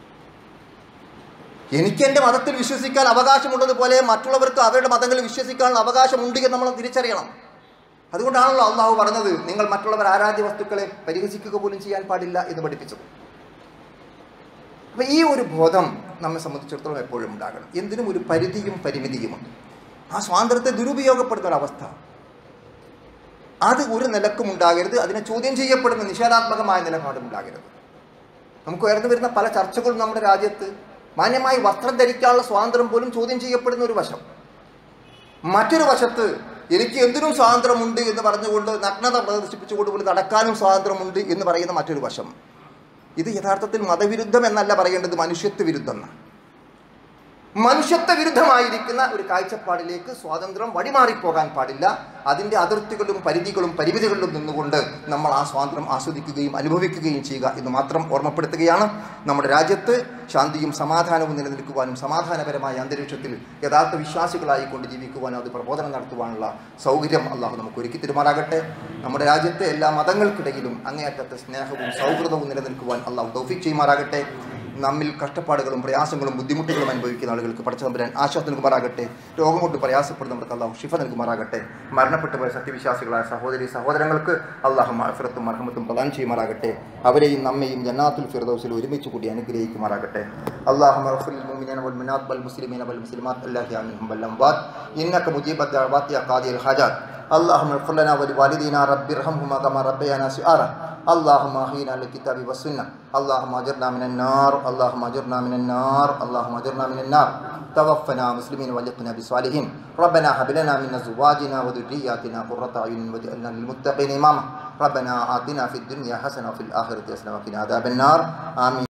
എനിക്ക് എൻ്റെ മതത്തിൽ വിശ്വസിക്കാൻ അവകാശമുള്ളതുപോലെ മറ്റുള്ളവർക്ക് അവരുടെ മതങ്ങളിൽ വിശ്വസിക്കാനുള്ള അവകാശമുണ്ട് എന്ന് നമ്മൾ തിരിച്ചറിയണം. അതുകൊണ്ടാണല്ലോ അള്ളാഹു പറഞ്ഞത് നിങ്ങൾ മറ്റുള്ളവർ ആരാധ്യ വസ്തുക്കളെ പരിഹസിക്കുക പോലും ചെയ്യാൻ പാടില്ല എന്ന് പഠിപ്പിച്ചത്. അപ്പോൾ ഈ ഒരു ബോധം നമ്മെ സംബന്ധിച്ചിടത്തോളം എപ്പോഴും ഉണ്ടാകണം. എന്തിനും ഒരു പരിധിയും പരിമിതിയുമുണ്ട്. ആ സ്വാതന്ത്ര്യത്തെ ദുരുപയോഗപ്പെടുത്തുന്ന ഒരവസ്ഥ അത് ഒരു നിലക്കും ഉണ്ടാകരുത്. അതിനെ ചോദ്യം ചെയ്യപ്പെടുന്ന നിഷേധാത്മകമായ നിലപാടും ഉണ്ടാകരുത്. നമുക്ക് ഉയർന്നു വരുന്ന പല ചർച്ചകളും നമ്മുടെ രാജ്യത്ത് മാന്യമായി വസ്ത്രം ധരിക്കാനുള്ള സ്വാതന്ത്ര്യം പോലും ചോദ്യം ചെയ്യപ്പെടുന്ന ഒരു വശം. മറ്റൊരു വശത്ത് എനിക്ക് എന്തിനും സ്വാതന്ത്ര്യമുണ്ട് എന്ന് പറഞ്ഞുകൊണ്ട് നഗ്നത പ്രദർശിപ്പിച്ചുകൊണ്ട് പോലും നടക്കാനും സ്വാതന്ത്ര്യമുണ്ട് എന്ന് പറയുന്ന മറ്റൊരു വശം. ഇത് യഥാർത്ഥത്തിൽ മതവിരുദ്ധം എന്നല്ല പറയേണ്ടത്, മനുഷ്യത്വ വിരുദ്ധം. മനുഷ്യത്വ വിരുദ്ധമായിരിക്കുന്ന ഒരു കാഴ്ചപ്പാടിലേക്ക് സ്വാതന്ത്ര്യം വഴിമാറിപ്പോകാൻ പാടില്ല. അതിൻ്റെ അതിർത്തികളും പരിധികളും പരിമിതികളിലും നിന്നുകൊണ്ട് നമ്മൾ ആ സ്വാതന്ത്ര്യം ആസ്വദിക്കുകയും അനുഭവിക്കുകയും ചെയ്യുക എന്ന് മാത്രം ഓർമ്മപ്പെടുത്തുകയാണ്. നമ്മുടെ രാജ്യത്ത് ശാന്തിയും സമാധാനവും നിലനിൽക്കുവാനും സമാധാനപരമായ അന്തരീക്ഷത്തിൽ യഥാർത്ഥ വിശ്വാസികളായിക്കൊണ്ട് ജീവിക്കുവാനും അത് പ്രബോധനം നടത്തുവാനുള്ള സൗകര്യം അള്ളാഹു നമുക്ക് ഒരുക്കി തരുമാറാകട്ടെ. നമ്മുടെ രാജ്യത്തെ എല്ലാ മതങ്ങൾക്കിടയിലും അങ്ങേയറ്റത്തെ സ്നേഹവും സൗഹൃദവും നിലനിൽക്കുവാൻ അള്ളാഹു തൗഫീഖ് ചെയ്യുമാറാകട്ടെ. നമ്മിൽ കഷ്ടപ്പാടുകളും പ്രയാസങ്ങളും ബുദ്ധിമുട്ടുകളും അനുഭവിക്കുന്ന ആളുകൾക്ക് പടച്ചതമ്പുരാൻ ആശ്വാസം നൽകുമാറാകട്ടെ. രോഗം കൊണ്ട് പ്രയാസപ്പെടുന്നവർക്ക് അള്ളാഹു ശിഫ നൽകുമാറാകട്ടെ. മരണപ്പെട്ടു പോയ സത്യവിശ്വാസികളായ സഹോദരി സഹോദരങ്ങൾക്ക് അള്ളാഹു മഅഫിറത്തും മർഹമത്തും പ്രദാനം ചെയ്യുമാറാകട്ടെ. അവരെയും നമ്മയും ജന്നാത്തുൽ ഫിർദൗസിൽ ഒരുമിച്ച് കൂടി അനുഗ്രഹിക്കുമാറാകട്ടെ. അല്ലാഹുമ്മ ഗ്ഫിർ ലിൽ മുഅ്മിനീന വൽ മുഅ്മിനാത്ത് വൽ മുസ്ലിമീന വൽ മുസ്ലിമാത്ത് അല്ലാഹി മിൻഹും വൽ അംവാത്ത് ഇന്നക മുജീബു ദഅവാതി യാ ഖാദിയൽ ഹാജാത്ത്. اللهم اغفر لنا ولوالدينا رب ارحمهما كما ربيانا صغارا. اللهم احينا للكتاب والسنه. اللهم اجرنا من النار. اللهم اجرنا من النار. اللهم اجرنا من النار. توفنا مسلمين والحقنا بالصالحين. ربنا هب لنا من ازواجنا وذرياتنا قرة اعين واجعلنا للمتقين اماما. ربنا آتنا في الدنيا حسنه وفي الاخره حسنه وقنا عذاب النار. آمين.